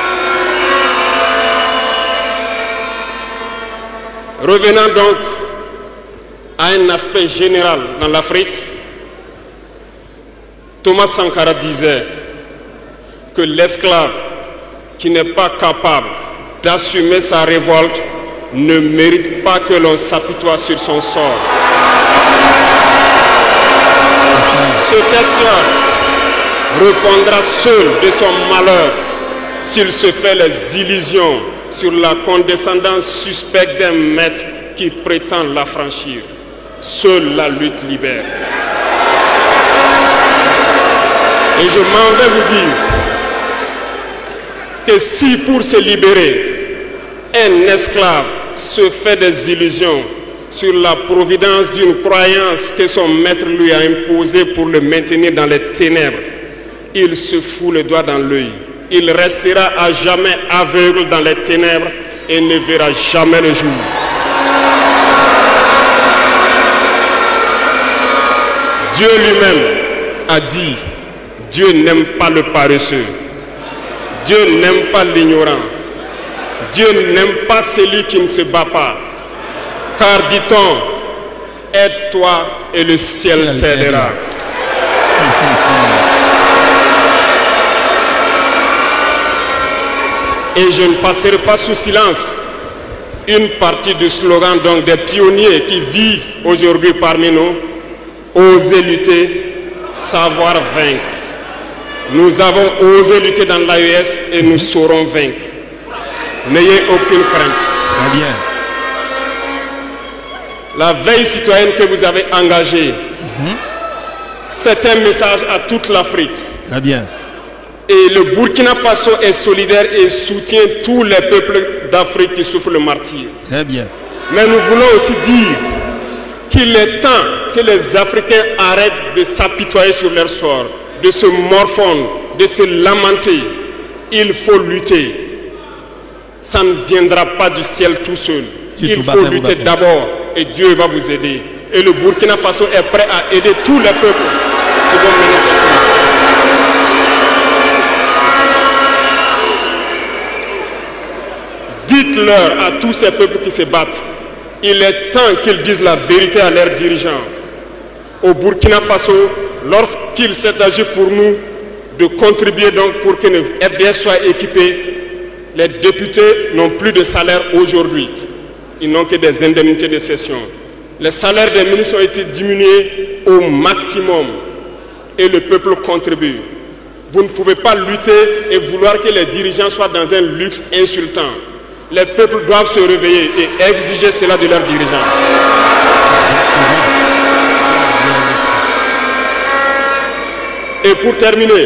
Revenant donc à un aspect général dans l'Afrique, Thomas Sankara disait que l'esclave qui n'est pas capable d'assumer sa révolte ne mérite pas que l'on s'apitoie sur son sort. Cet esclave répondra seul de son malheur s'il se fait les illusions sur la condescendance suspecte d'un maître qui prétend l'affranchir. Seule la lutte libère. Et je m'en vais vous dire que si pour se libérer, un esclave se fait des illusions sur la providence d'une croyance que son maître lui a imposée pour le maintenir dans les ténèbres, il se fout le doigt dans l'œil. Il restera à jamais aveugle dans les ténèbres et ne verra jamais le jour. Dieu lui-même a dit, Dieu n'aime pas le paresseux. Dieu n'aime pas l'ignorant. Dieu n'aime pas celui qui ne se bat pas. Car dit-on, aide-toi et le ciel t'aidera. Et je ne passerai pas sous silence une partie du slogan donc des pionniers qui vivent aujourd'hui parmi nous. Oser lutter, savoir vaincre. Nous avons osé lutter dans l'A E S et nous saurons vaincre. N'ayez aucune crainte. Très bien. La veille citoyenne que vous avez engagée, mm-hmm. c'est un message à toute l'Afrique. Très bien. Et le Burkina Faso est solidaire et soutient tous les peuples d'Afrique qui souffrent le martyre. Très bien. Mais nous voulons aussi dire qu'il est temps que les Africains arrêtent de s'apitoyer sur leur sort, de se morfondre, de se lamenter. Il faut lutter. Ça ne viendra pas du ciel tout seul. Il faut lutter d'abord et Dieu va vous aider. Et le Burkina Faso est prêt à aider tous les peuples qui vont mener cette lutte. Dites-leur à tous ces peuples qui se battent, il est temps qu'ils disent la vérité à leurs dirigeants. Au Burkina Faso, lorsqu'il s'est agi pour nous de contribuer donc pour que le F D S soit équipé, les députés n'ont plus de salaire aujourd'hui. Ils n'ont que des indemnités de session. Les salaires des ministres ont été diminués au maximum et le peuple contribue. Vous ne pouvez pas lutter et vouloir que les dirigeants soient dans un luxe insultant. Les peuples doivent se réveiller et exiger cela de leurs dirigeants. Et pour terminer,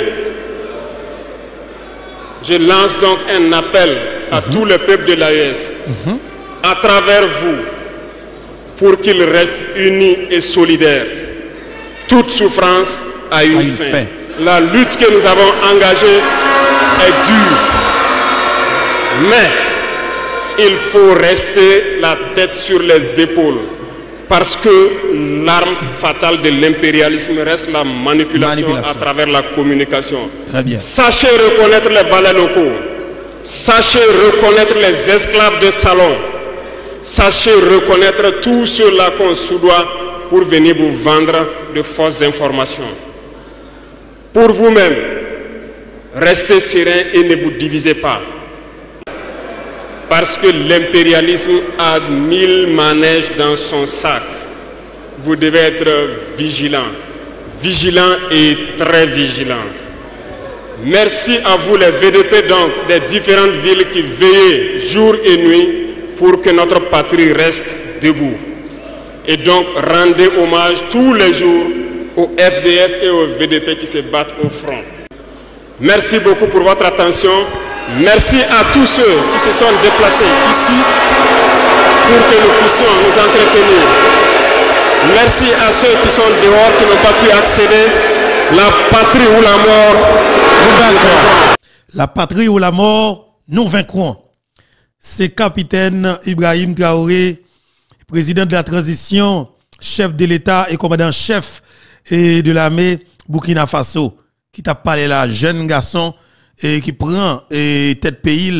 je lance donc un appel à mm-hmm. tous les peuples de l'A E S, mm-hmm. à travers vous, pour qu'ils restent unis et solidaires. Toute souffrance a une, a une fin. fin. La lutte que nous avons engagée est dure. Mais il faut rester la tête sur les épaules. Parce que l'arme fatale de l'impérialisme reste la manipulation, manipulation à travers la communication. Très bien. Sachez reconnaître les valets locaux. Sachez reconnaître les esclaves de salon. Sachez reconnaître tout ceux-là qu'on soudoie pour venir vous vendre de fausses informations. Pour vous-même, restez serein et ne vous divisez pas. Parce que l'impérialisme a mille manèges dans son sac. Vous devez être vigilant. Vigilant et très vigilant. Merci à vous les V D P donc des différentes villes qui veillent jour et nuit pour que notre patrie reste debout. Et donc rendez hommage tous les jours aux F D S et aux V D P qui se battent au front. Merci beaucoup pour votre attention. Merci à tous ceux qui se sont déplacés ici pour que nous puissions nous entretenir. Merci à ceux qui sont dehors, qui n'ont pas pu accéder. La patrie ou la mort, nous vaincrons. La patrie ou la mort, nous vaincrons. C'est capitaine Ibrahim Traoré, président de la transition, chef de l'État et commandant-chef de l'armée Burkina Faso, qui t'a parlé là, jeune garçon, et qui prend et tête pays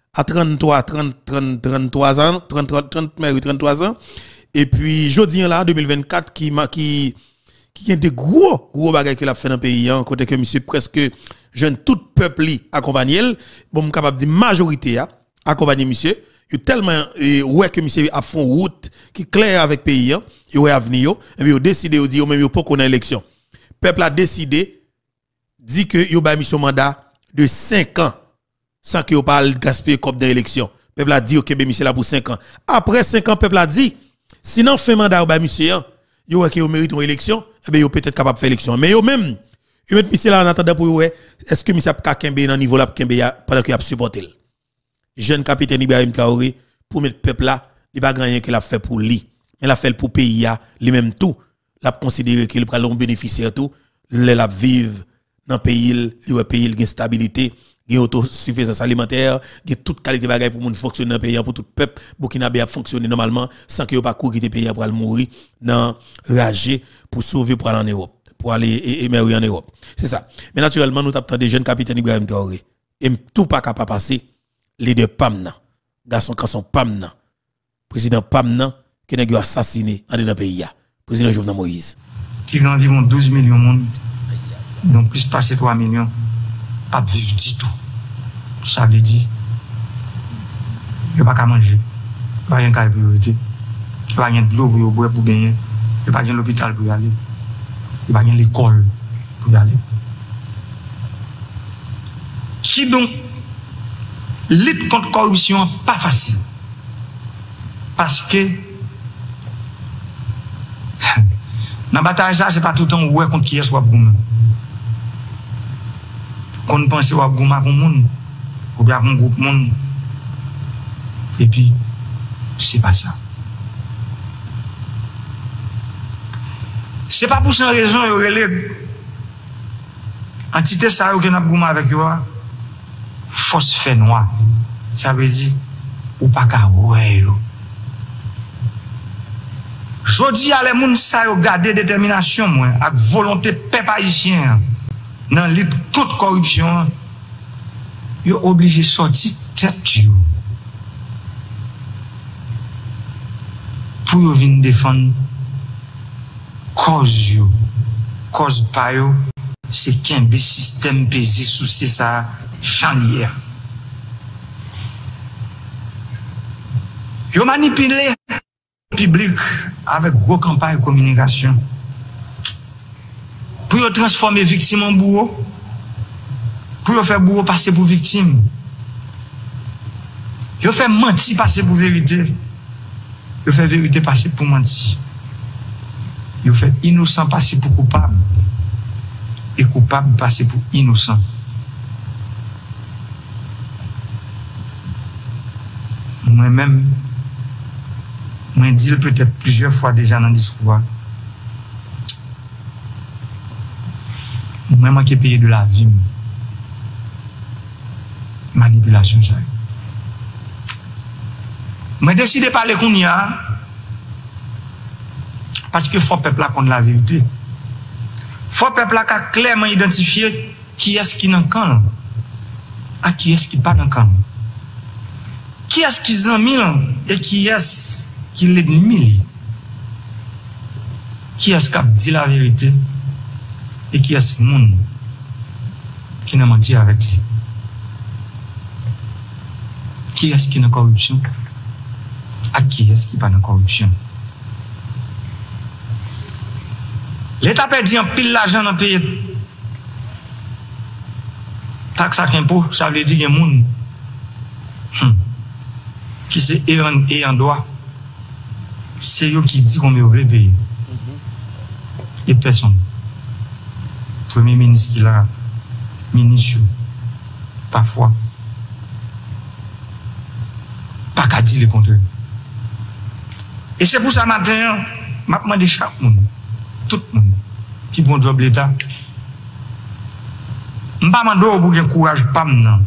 à trente-trois, trente, trente, trente-trois ans, trente, trente, trente, trente-trois ans. Et puis, jeudi là, deux mille vingt-quatre, qui, qui, qui a des gros, gros bagages qu'il a fait dans le pays, hein, côté que monsieur presque jeune, tout peuple accompagné, bon, je capable de dire majorité, a accompagné monsieur. Il y a tellement, euh, ouais, que monsieur a fait une route qui est claire avec le pays, hein, il y a avenir, et puis il a décidé, il dit, même, il pas qu'on a élection. Le peuple a décidé, dit que il y a mis son mandat de cinq ans, sans qu'il n'y ait pas gaspillé comme dans l'élection. Le peuple a dit, ok, ben, monsieur là pour cinq ans. Après cinq ans, le peuple a dit, sinon, fait mandat, ben, monsieur, il y a qui mérite une élection, et bien, il peut-être capable de faire élection. Mais yo même, il met monsieur là en attendant pour ouais, est-ce que monsieur a kembe dans niveau là pour kembe pendant qu'il a supporté. Jeune capitaine Ibrahim Traoré pour mettre peuple là, il pas rien qu'il a fait pour lui, mais il a fait pour pays là, lui même tout, l'a considéré qu'il va un bénéficiaire tout, l'a vivre dans pays, il pays il gagne stabilité, il autosuffisance alimentaire, il toute qualité de bagaille pour moun fonctionner dans le pays, pour tout peuple burkinabé a fonctionner normalement sans qu'il pas courir des pays pour aller mourir dans ragé pour sauver pour aller en Europe, pour aller émerger en Europe. C'est ça. Mais naturellement nous t'attendons des jeunes capitaine Ibrahim Traoré et tout pas capable passer les deux Pamna, garçon quand son Pamna, président Pamna qui n'a assassiné en dans pays là, président Jovenel Moïse. Qui a environ douze millions de monde. Donc plus passer trois millions pas vivre du tout. Ça veut dire il n'y a pas qu'à manger, il n'y a pas rien qu'à priorité, il n'y a pas rien de l'eau pour boire pour gagner, il n'y a pas rien l'hôpital pour y aller, il n'y a pas rien l'école pour y aller. Qui donc lutte contre corruption pas facile. Parce que dans la bataille ça c'est pas tout le temps ouais contre qui est soit gouma. Qu'on pense wa gouma pour monde ou bien un groupe monde. Et puis c'est pas ça. C'est pas pour cette raison yo relève entité ça yo que n'a gouma avec yo force fait noir. Ça veut dire ou pas ka ouais yo. Jodi a les moun sa yo garder détermination moi avec volonté peuple haïtien dans lutte toute corruption yo obligé sortir tête yo pour venir défendre cause yo cause pa yo c'est qu'un système pesé sous ça chanlière yo manipulé public avec gros campagne de communication pour transformer victime en bourreau, pour faire bourreau passer pour victime, yo fait mentir passer pour vérité, yo fait vérité passer pour mentir, yo fait innocent passer pour coupable et coupable passer pour innocent. Moi-même moi dit peut-être plusieurs fois déjà dans le discours. Moi manqué payer de la vie. Manipulation ça. Moi décidé de parler qu'on y a parce que faut peuple là contre la vérité. Faut peuple là qui clairement identifier qui est-ce qui dans camp à qui est-ce qui pas dans camp. Qui est-ce qui zami et qui est-ce qui l'ennemi, qui est-ce qui a dit la vérité et qui est-ce monde qui n'a menti avec lui, qui est-ce qui n'a corruption, à qui est-ce qui n'a pas de corruption. L'État perdu un pile l'argent dans le pays. Taxe à impôt, ça veut dire qu'il y a des gens qui sont ayant droit. C'est eux qui disent qu'on veut payer. Et personne. Premier ministre qui l'a, ministre, parfois, pas qu'à dire le contraire. Et c'est pour ça matin, je demande chaque monde, tout le monde, qui prend job l'État. Je ne demande pas pour qu'il courage, pas maintenant.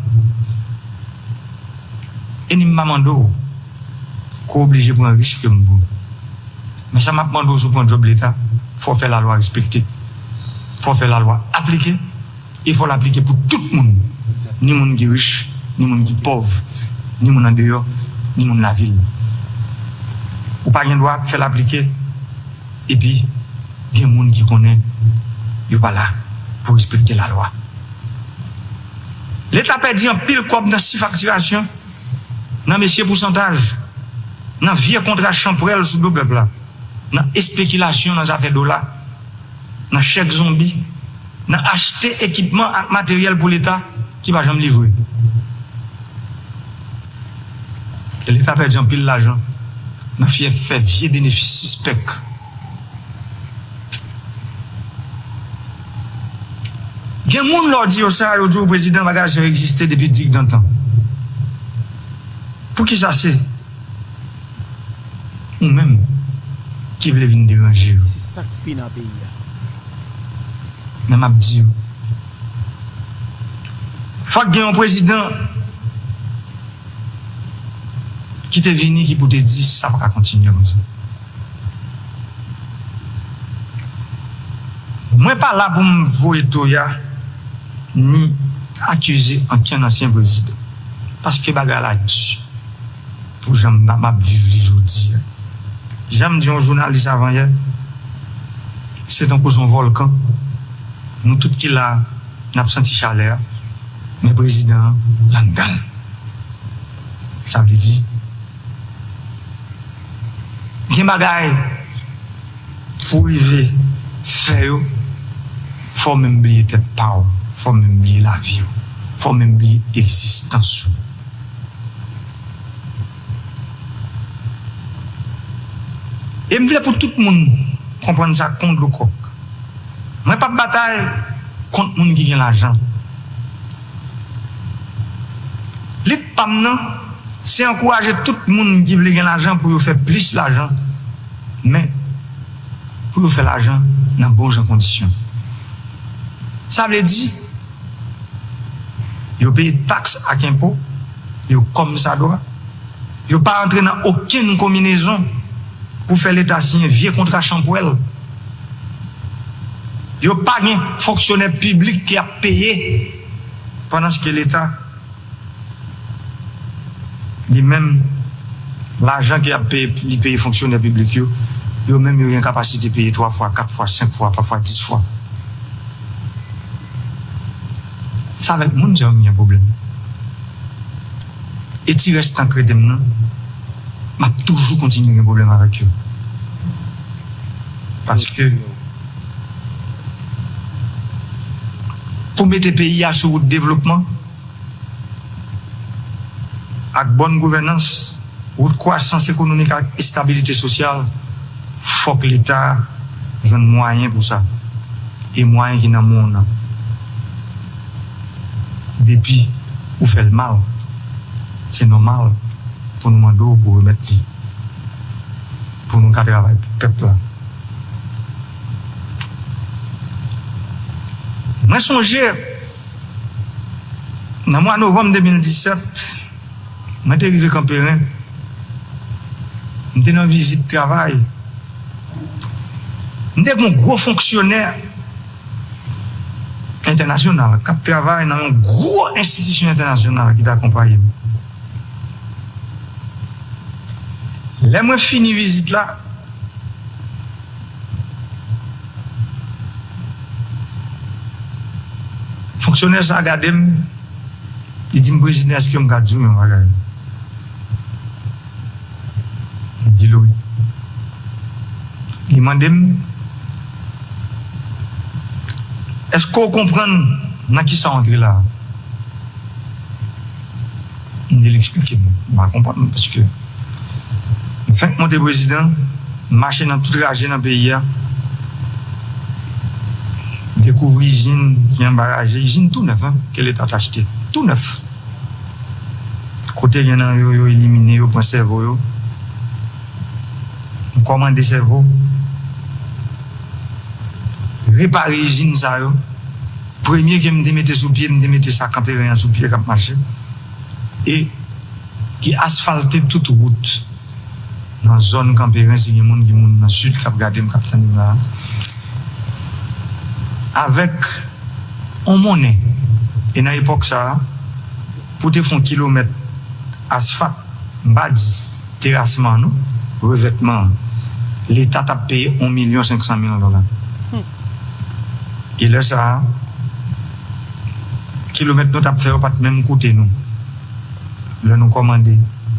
Et je ne demande pas qu'on est obligé pour un risque. Mais ça m'a demandé sur le job l'État, il faut faire la loi respectée. Il faut faire la loi appliquée. Il faut l'appliquer pour tout le monde. Ni monde qui est riche, ni monde qui est pauvre, ni mon en dehors, ni mon la ville. Ou pas de droit faire l'appliquer. Et puis, il y a des gens qui connaissent, ils ne sont pas là pour respecter la loi. L'État perdu un pile comme dans six facturations, dans messieurs pourcentage, dans vieux contrat champrel sous le peuple là, dans spéculation dans les affaires dollars, dans chèque zombie, dans acheter équipement et matériel pour l'État qui ne va jamais livrer. L'État perdu un pile l'argent, dans fait vieux bénéfices suspects. Il y a des gens qui leur disent ça, ils disent au président bagage a existé depuis dix ans. Pour qui ça c'est? Ou même qui veut venir déranger. C'est ça qui fait dans le pays. Mais je dis, il faut qu'il y ait un président qui te venu qui peut te dire ça va continuer comme ça. Je ne suis pas là pour me voir Toya ni accuser aucun ancien président. Parce que bagarre là pour j'aime ma vivre les aujourd'hui. J'aime dire un journaliste avant hier, c'est un cause un volcan. Nous tous qui là, n'a pas senti chaleur, mais président là-dedans. Ça veut dire il y a des bagailles pour arriver faire, il faut même oublier tête pas, il faut même oublier la vie, il faut même oublier l'existence. Et je veux pour tout le monde comprendre ça contre le coq. Je ne pas de bataille contre les gens qui ont l'argent. L'I T P A M, c'est encourager tout le monde qui veut gagner l'argent pour faire plus d'argent. Mais pour faire l'argent dans de bonnes conditions. Ça veut dire, vous payez taxes à impôt, vous comme ça doit, vous ne pas entrer dans aucune combinaison pour faire l'État signer un vieux contrat chambrel. Il n'y a pas de fonctionnaire public qui a payé pendant que l'État, lui-même, l'argent qui a payé, il paye fonctionnaire public, il a même eu une capacité de payer trois fois, quatre fois, cinq fois, parfois dix fois. Ça avec mon Dieu, il y a un problème. Et tu restes en crédit, je vais toujours continuer un problème avec eux. Parce que pour mettre le pays à sur le développement, avec bonne gouvernance, ou croissance économique et stabilité sociale, il faut que l'État ait un moyen pour ça. Et moyen qui n'a monde. Depuis, vous faites le mal. C'est normal pour nous demander pour remettre pour nous travailler avec le peuple. Moi, je songe, dans le mois de novembre deux mille dix-sept, je suis arrivé à Campérin, je suis en visite de travail. Je suis un gros fonctionnaire international qui travaille dans une grosse institution internationale qui t'accompagne. Là, moi, fini visite là. Fonctionnaire, ça regarde, il dit, président, est-ce que je me garde? Il dit, oui. Il m'a demandé, est-ce qu'on comprend dans qui ça entré là? Il dit, l'expliquer. Je ne comprends pas parce que, en fait, mon président, marcher dans tout le dans le pays, découvre l'usine qui est embarrassée, l'usine tout neuf, hein, que l'État a acheté. Tout neuf. Côté, il y en a éliminé, il y a un cerveau. On commande des cerveaux. Réparer l'usine, ça. Premier que je me mette sous pied, je me mette ça camper rien sous pied, comme marché. Et qui asphalté toute route. Dans la zone campérin, c'est des gens qui sont dans le sud, qui ont regardé le capitaine là. Avec un monnaie. Et dans l'époque, ça, pour te faire un kilomètre asphalte, badi, terrassement, nous, revêtement, l'État a payé un million cinq cent mille dollars. Hmm. Et là, ça, kilomètre nous avons fait pas même coûter nous. Là, nous commandons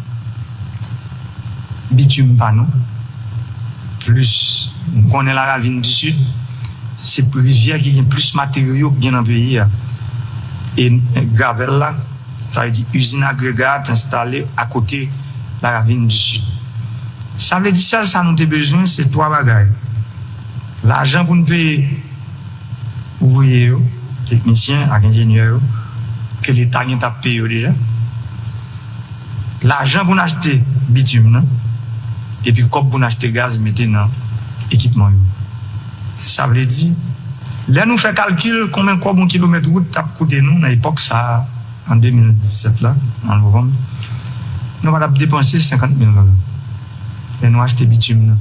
bitume pas nous. Plus, nous connaissons la ravine du sud. C'est une rivière qui a plus de matériaux que dans le pays. Et gravel là, ça veut dire usine agrégate installée à côté de la ravine du sud. Ça veut dire ça, ça nous a besoin, c'est trois bagages. L'argent pour nous payer ouvriers, techniciens, ingénieurs, que l'État a payé déjà. L'argent pour nous acheter bitume, et puis comme pour nous acheter gaz, mettez dans l'équipement. Ça veut dire, là nous faisons calcul combien de kilomètres de route a coûté nous, à l'époque, ça, en deux mille dix-sept, là, en novembre, nous avons dépensé cinquante mille dollars. Et nous avons acheté bitume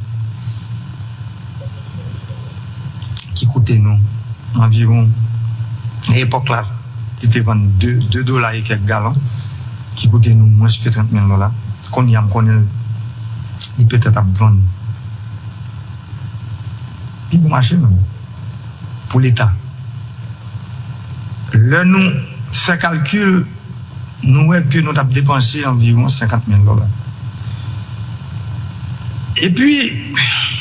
qui coûtait nous environ, à l'époque là, qui était vendu deux dollars et quelques gallons, qui coûtait nous moins que trente mille dollars. Qu'on y a, il peut être à vendre. C'est bon marché, pour l'État. Là, nous fait calcul, nous voyons que nous avons dépensé environ cinquante mille dollars. Et puis,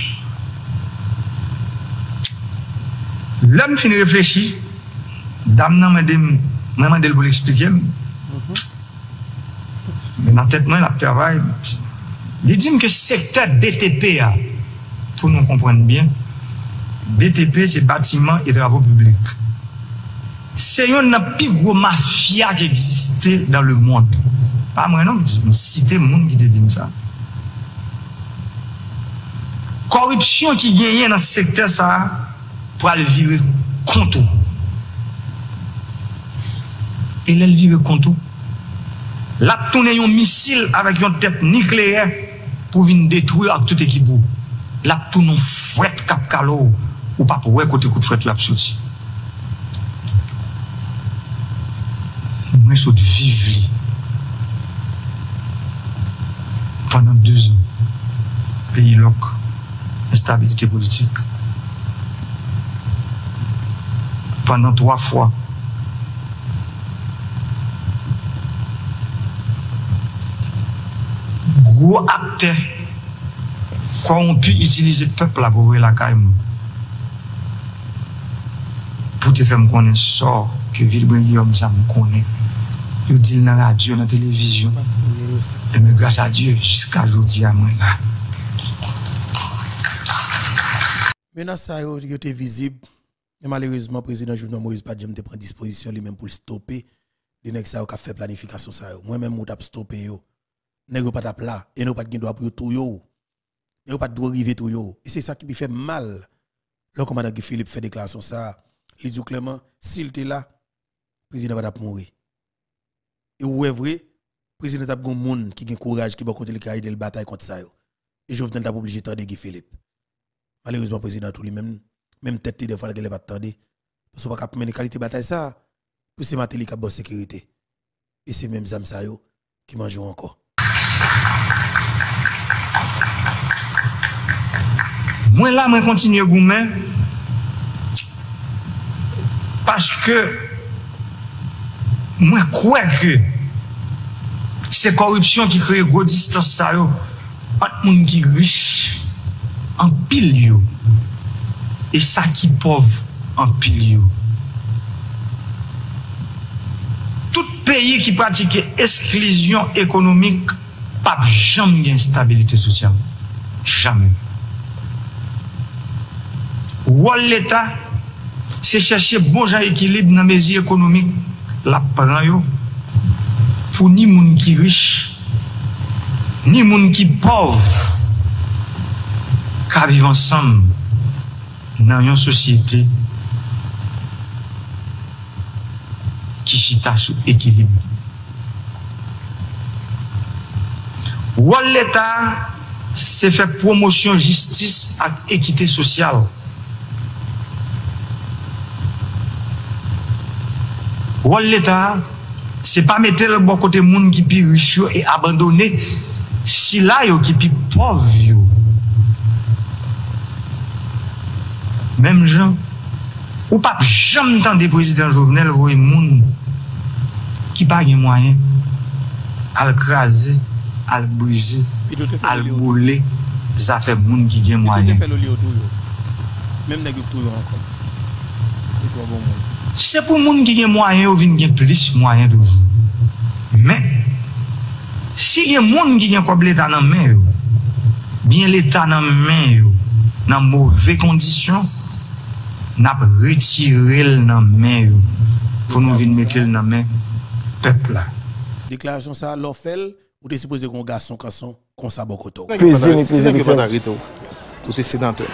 l'homme finit réfléchir, dame n'a pas demandé pour l'expliquer. Mais dans la tête, moi, la travail, il dit que le secteur B T P, pour nous comprendre bien, B T P, c'est bâtiment et travaux publics. C'est une plus gros mafia qui existait dans le monde. Pas moi, non, je cite le monde qui te dit ça. Corruption qui gagne dans ce secteur, ça, pour aller virer compte. Et elle vire compte. La tourner un missile avec une tête nucléaire pour venir détruire toute équipe. La tourner un fouet cap calo ou pas pour côté coup de fouet là sorti. Moi je suis vivre pendant deux ans. Pays loc, instabilité politique. Pendant trois fois. Gros acteurs qui ont pu utiliser le peuple pour ouvrir la caille. Pour te faire me connaître sort que Villebrin-Guillaume ça me connaît. Je dis dans la radio, dans la télévision. Et mais grâce à Dieu, jusqu'à aujourd'hui, à moi là. Maintenant, ça a été visible. Mais malheureusement, le président Jovenel Moïse pas jamais prendre disposition lui-même pour le stopper. Les nèg ça a fait planification ça. Moi-même, je t'ai stoppé yo. Nèg pas tap là et nous pas de droit pour tout yo. Nèg pas de droit arriver tout yo. Et c'est ça qui lui fait mal. Le commandant Guy Philippe fait déclaration ça. Il dit clairement, s'il était là, le président va mourir. Et où est vrai, le président a un monde qui a courage, qui va continuer de la bataille contre ça. Et Jovenel a obligé de Guy Philippe. Malheureusement, le président tout lui-même, même tête de fois, il n'a pas attendu. Parce qu'on va pas mener qualité de bataille ça, pour c'est Matéli qui a bonne sécurité. Et c'est même Zam Sayo qui mange encore. Moi là, moi continue à goumer. Parce que moi crois que c'est corruption qui crée gros distance ça yo entre monde qui riche en pile yo et ça qui pauvre en pile yo. Tout pays qui pratique exclusion économique pas jamais gain stabilité sociale. Jamais. Ou l'État c'est chercher bon genre équilibre dans les mesures économiques la prend yo pour ni moun qui riche ni moun qui pauvre qu'à vivre ensemble dans une société qui chita sous équilibre. Ou l'État c'est fait promotion justice et équité sociale. Ou l'État, C'est pas mettre le bon côté monde qui pi riche et abandonner si là yo qui pi pauvre yo. Même gens ou pas jamais entendre président Jovenel voyer monde qui pas de moyen à le craser, à le briser, à le bouler, ça fait monde qui gagne moyen. Même nèg tout encore. C'est pour monde qui gagne moyen ou vinn gagne plus moyen toujours. Mais si y a monde qui gagne comme l'état dans main yo, bien l'état dans main yo, dans mauvaises conditions, n'a retiré dans main yo pour nous venir mettre dans main peuple là. Déclaration ça l'offel ou t'es supposé qu'on garçon canson comme ça bokoto. Président président arrêter ou t'es sénateur.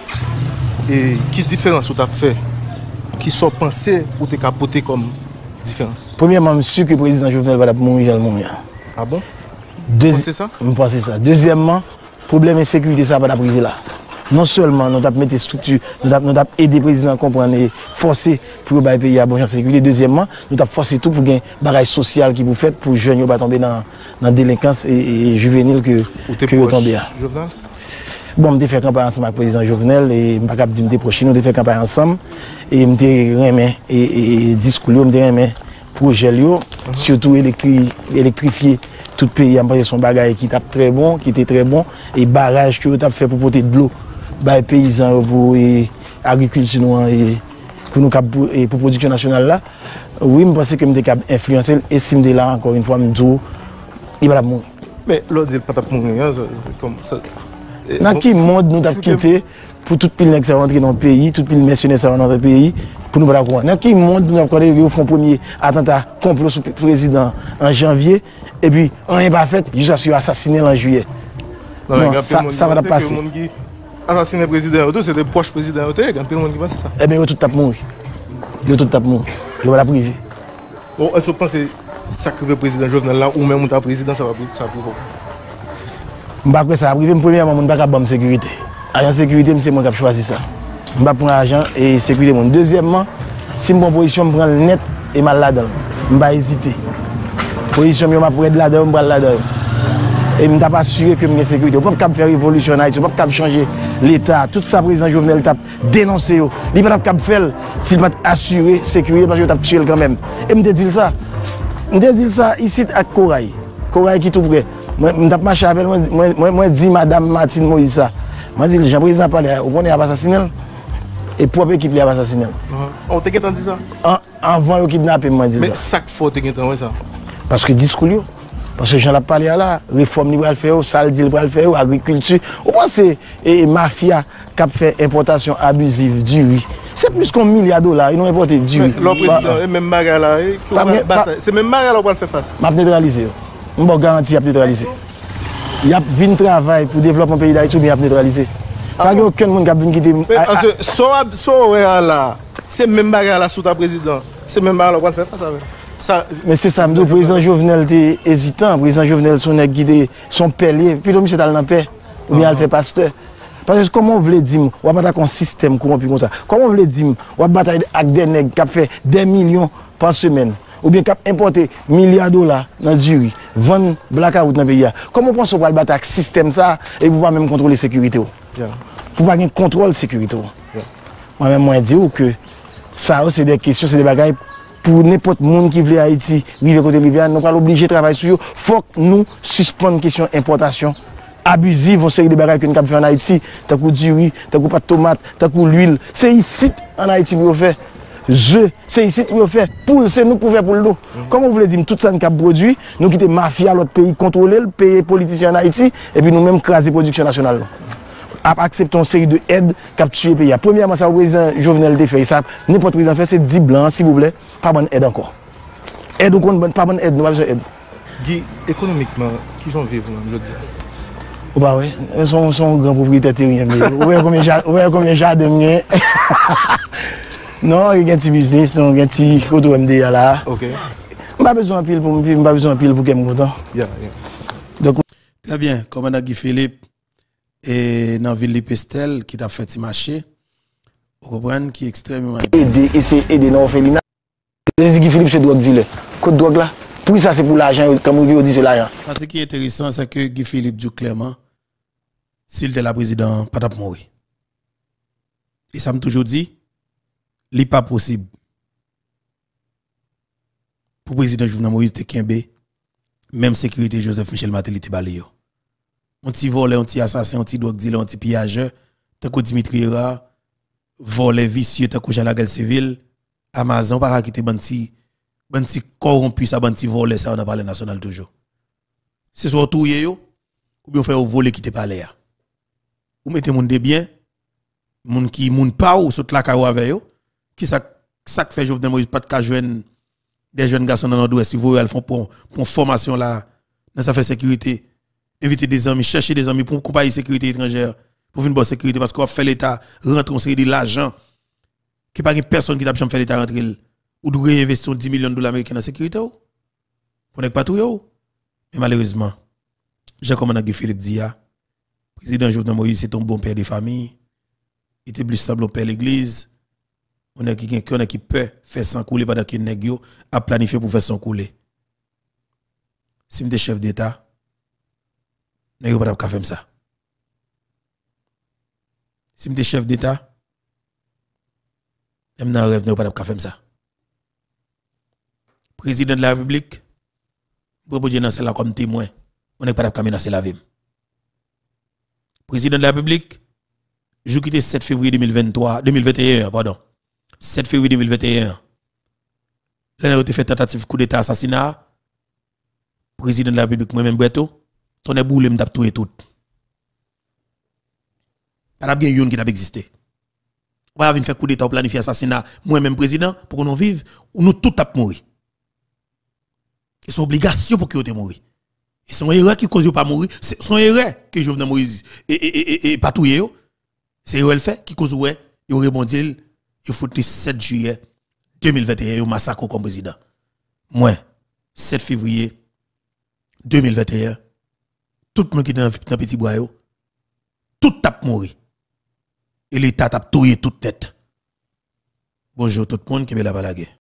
Et qui différence ou t'as fait qui sont pensés ou t'es capoté comme différence. Premièrement, je suis sûr que le président Jovenel va mourir, il va mourir. Ah bon? C'est ça? Je pense que c'est ça. Deuxièmement, problème de sécurité, ça va priver là. Non seulement nous avons mis des structures, nous avons aidé le président à comprendre et forcer pour que le pays ait bonne sécurité. Deuxièmement, nous avons forcé tout pour qu'il y ait un bagage social qui vous fait pour que les jeunes ne soient pas tombés dans la délinquance et, et juvénile que vous tombez. Bon, je fait campagne ensemble avec le président Jovenel et je ne peux pas dire que je prochain, nous fait campagne ensemble et je remis et discours, je remis projet, surtout électrifier tout le pays. Il y a son bagage qui est très bon, qui était très bon et barrage que vous avez fait pour porter de l'eau aux paysans pour l'agriculture et pour nous et pour la production nationale là. Oui, je pense que je peux influencer et si je là encore une fois, je dis il va mourir. Mais l'autre dit pas mourir comme ça. Dans quel monde nous avons quitté pour tout le monde qui est rentré dans le pays, tout le mercenaire qui est rentré dans le pays, pour nous voir. Dans quel monde nous avons fait le premier attentat complot sur le président en janvier, et puis rien pas fait, juste à assassiner en juillet. Non, non, ça, ça va pas passer. Assassiner le président, c'est des proches présidents, il y a plein de monde qui pense ça. Eh bien, tout tape mourir. Tout tape mourir. Je vais la priver. Bon, est-ce que vous pensez que ça le président Jovenel là, ou même le président, ça va priver? Je ne sais pas ça. Premièrement, je ne sais pas la sécurité. Agent sécurité, c'est moi qui ai choisi ça. Je ne sais pas prendre l'argent et sécurité. Deuxièmement, si je prends position, je prends le net et mal là-dedans. Je ne vais pas hésiter. Position, je vais prendre là-dedans, je vais prendre là-dedans. Et je ne vais pas assurer que je suis sécurité. Je ne peux pas faire révolution, je ne peux pas changer l'État. Tout ça, le président Jovenel a dénoncé. Il ne peut pas faire s'il va assurer la sécurité parce qu'il a tué quand même. Et je me dis ça. Je me dis ça ici à Corail. Corail qui est tout près. Moi, je suis marché avec moi, moi, dis Madame Martine Moïse ça. Moi, je dis, le président parle, on est assassiné. Et pour l'équipe, il a assassiné. On t'a dit ça? Avant de kidnapper, moi, dis mais ça faut te dire ça. Parce que discours, parce que j'en ai parlé là, réforme libre à le faire, sale deal pour le faire, agriculture. Au moins, c'est la mafia qui a fait importation abusive du riz. C'est plus qu'un milliard de dollars, ils ont importé du riz. Le président, même Maga là, c'est même Maga là pour le faire face. Je vais neutraliser. Je vais garantir à neutraliser. Il y a vingt travail pour développer un pays d'Haïti ou bien à neutraliser. Il n'y a aucun monde qui a venu quitter. C'est même Maga là sous ta président. C'est même Maga là pour le faire face avec. Ça, mais c'est ça, le président Jovenel était hésitant. Le président Jovenel son guidé, son pelier, puis le monsieur est dans la paix, ou bien il fait pasteur. Parce que comment vous voulez dire, on va battre un système corrompu comme ça. Comment vous voulez dire, on va battre avec des nègres qui fait des millions par semaine, ou bien qui importé milliards de dollars dans du riz, vendre blackout dans le pays. Comment vous pensez qu'on va battre avec ce système ça et pouvoir même contrôler la sécurité? Yeah. Pour pas avoir un contrôle de la sécurité. Yeah. Moi-même, moi, je dis que ça, c'est des questions, c'est des bagages. Pour n'importe monde qui veut Haïti, vivre côté Rivière, nous pas obligé de travailler sur eux. Il faut que nous suspendions question d'importation abusive, on sait des bagages que nous avons fait en Haïti, tant que du riz, tant que pas de tomate, tant que l'huile. C'est ici en Haïti pour faire. Je, c'est ici pour faire. Poule, c'est nous pour faire pour l'eau. Mm-hmm. Comment vous voulez dire, tout ça nous avons produit, nous quittons mafia, l'autre pays, contrôler, le pays politicien en Haïti, et puis nous-mêmes craser la production nationale. Acceptons une série de aides capturer le pays. Premièrement, ça, le président Jovenel a fait ça. N'importe président fait, c'est dix blancs, s'il vous plaît. Pas bonne aide encore. Aide ou pas bonne aide, nous avons besoin d'aide. Guy, économiquement, qui sont vivants, je dis? Oh bah oui, ils sont, sont grands propriétaires terriens. Vous voyez combien de jardins il y a? Non, il y a un petit business, il y a un petit auto M D là. Ok. Je n'ai pas besoin de pile pour me vivre, je n'ai pas besoin de pile pour que je me content. Yeah, yeah. Donc, très bien, commandant Guy Philippe. Et dans la ville de Pestel, qui t'a fait ce marché, vous comprenez, qui est extrêmement. Aider, essayer d'aider dans l'orphelinat. Guy Philippe, c'est drogue dealer. Côte drogue là. Pour ça, c'est pour l'argent, comme vous dit, c'est l'argent. Ce qui est intéressant, c'est que Guy Philippe dit clairement, s'il était la président, pas de mourir. Et ça m'a toujours dit, il n'est pas possible. Pour le président Jovenel Moïse de Kembe, même sécurité Joseph Michel Martelly était balayé. On t'y volé, on t'y assassin, on t'y drogue dealer, on t'y pillageur, t'as que Dimitri Hera, volé vicieux, t'as que Jean Laguerre civil, Amazon, pas quitter banti, banti corrompu, ça banti volé, ça on a parlé national toujours. C'est soit tout yo, ou bien faire voler qui te parlé. Ou mettez moun de bien, moun qui moun pa ou saute la caillou avec yo, qui ça ça fait Jovenel Moïse pas de ka joindre des jeunes garçons dans l'ouest, si vous elles font pour pour formation là dans ça fait sécurité, inviter des amis, chercher des amis pour compagnie sécurité étrangère, pour une bonne sécurité parce qu'on fait l'état rentrer on série de l'argent qui pas une personne qui t'a jamais fait l'état rentrer ou de réinvestir dix millions de dollars américains dans la sécurité ou pour n'est pas tout yo. Mais malheureusement, j'ai comme Guy Philippe dit ya, président Jovenel Moïse c'est un bon père de famille, il était plus stable au père l'église. On a quelqu'un qui peut faire sans couler pendant que nèg yo a planifié pour faire sans couler. Si m'étais chef d'état, nèg yo pas ka faire ça. Si m'étais chef d'état, même dans rêve nèg yo pas ka faire ça. Président de la République, proposer dans celle-là comme témoin, on n'est pas ka menacer la vie. Président de la République, je quitte sept février deux mille vingt-trois, deux mille vingt et un, pardon. sept février deux mille vingt et un, l'année où tu fait tentative coup d'état assassinat, président de la République, moi-même, Breto, ton est boulé, m'tap tout et tout. Pas bien yon qui t'a existé. On va venir faire coup d'état, planifier assassinat, moi-même, président, pour qu'on vive, ou nous tout tap mourir. Et c'est obligation pour que vous te mourir. Et c'est une erreur qui cause pas mourir, c'est son erreur que Jovenel Moïse et, et, et, et pas tout yo. C'est erreur le fait qui cause ouais, il rebondit. Il faut le sept juillet deux mille vingt et un, il massacre comme président. Moi, sept février deux mille vingt et un, tout le monde qui est dans le petit bois, tout tape mourir. Et l'État tape touiller toute tête. Bonjour tout le monde qui est là-bas la guerre.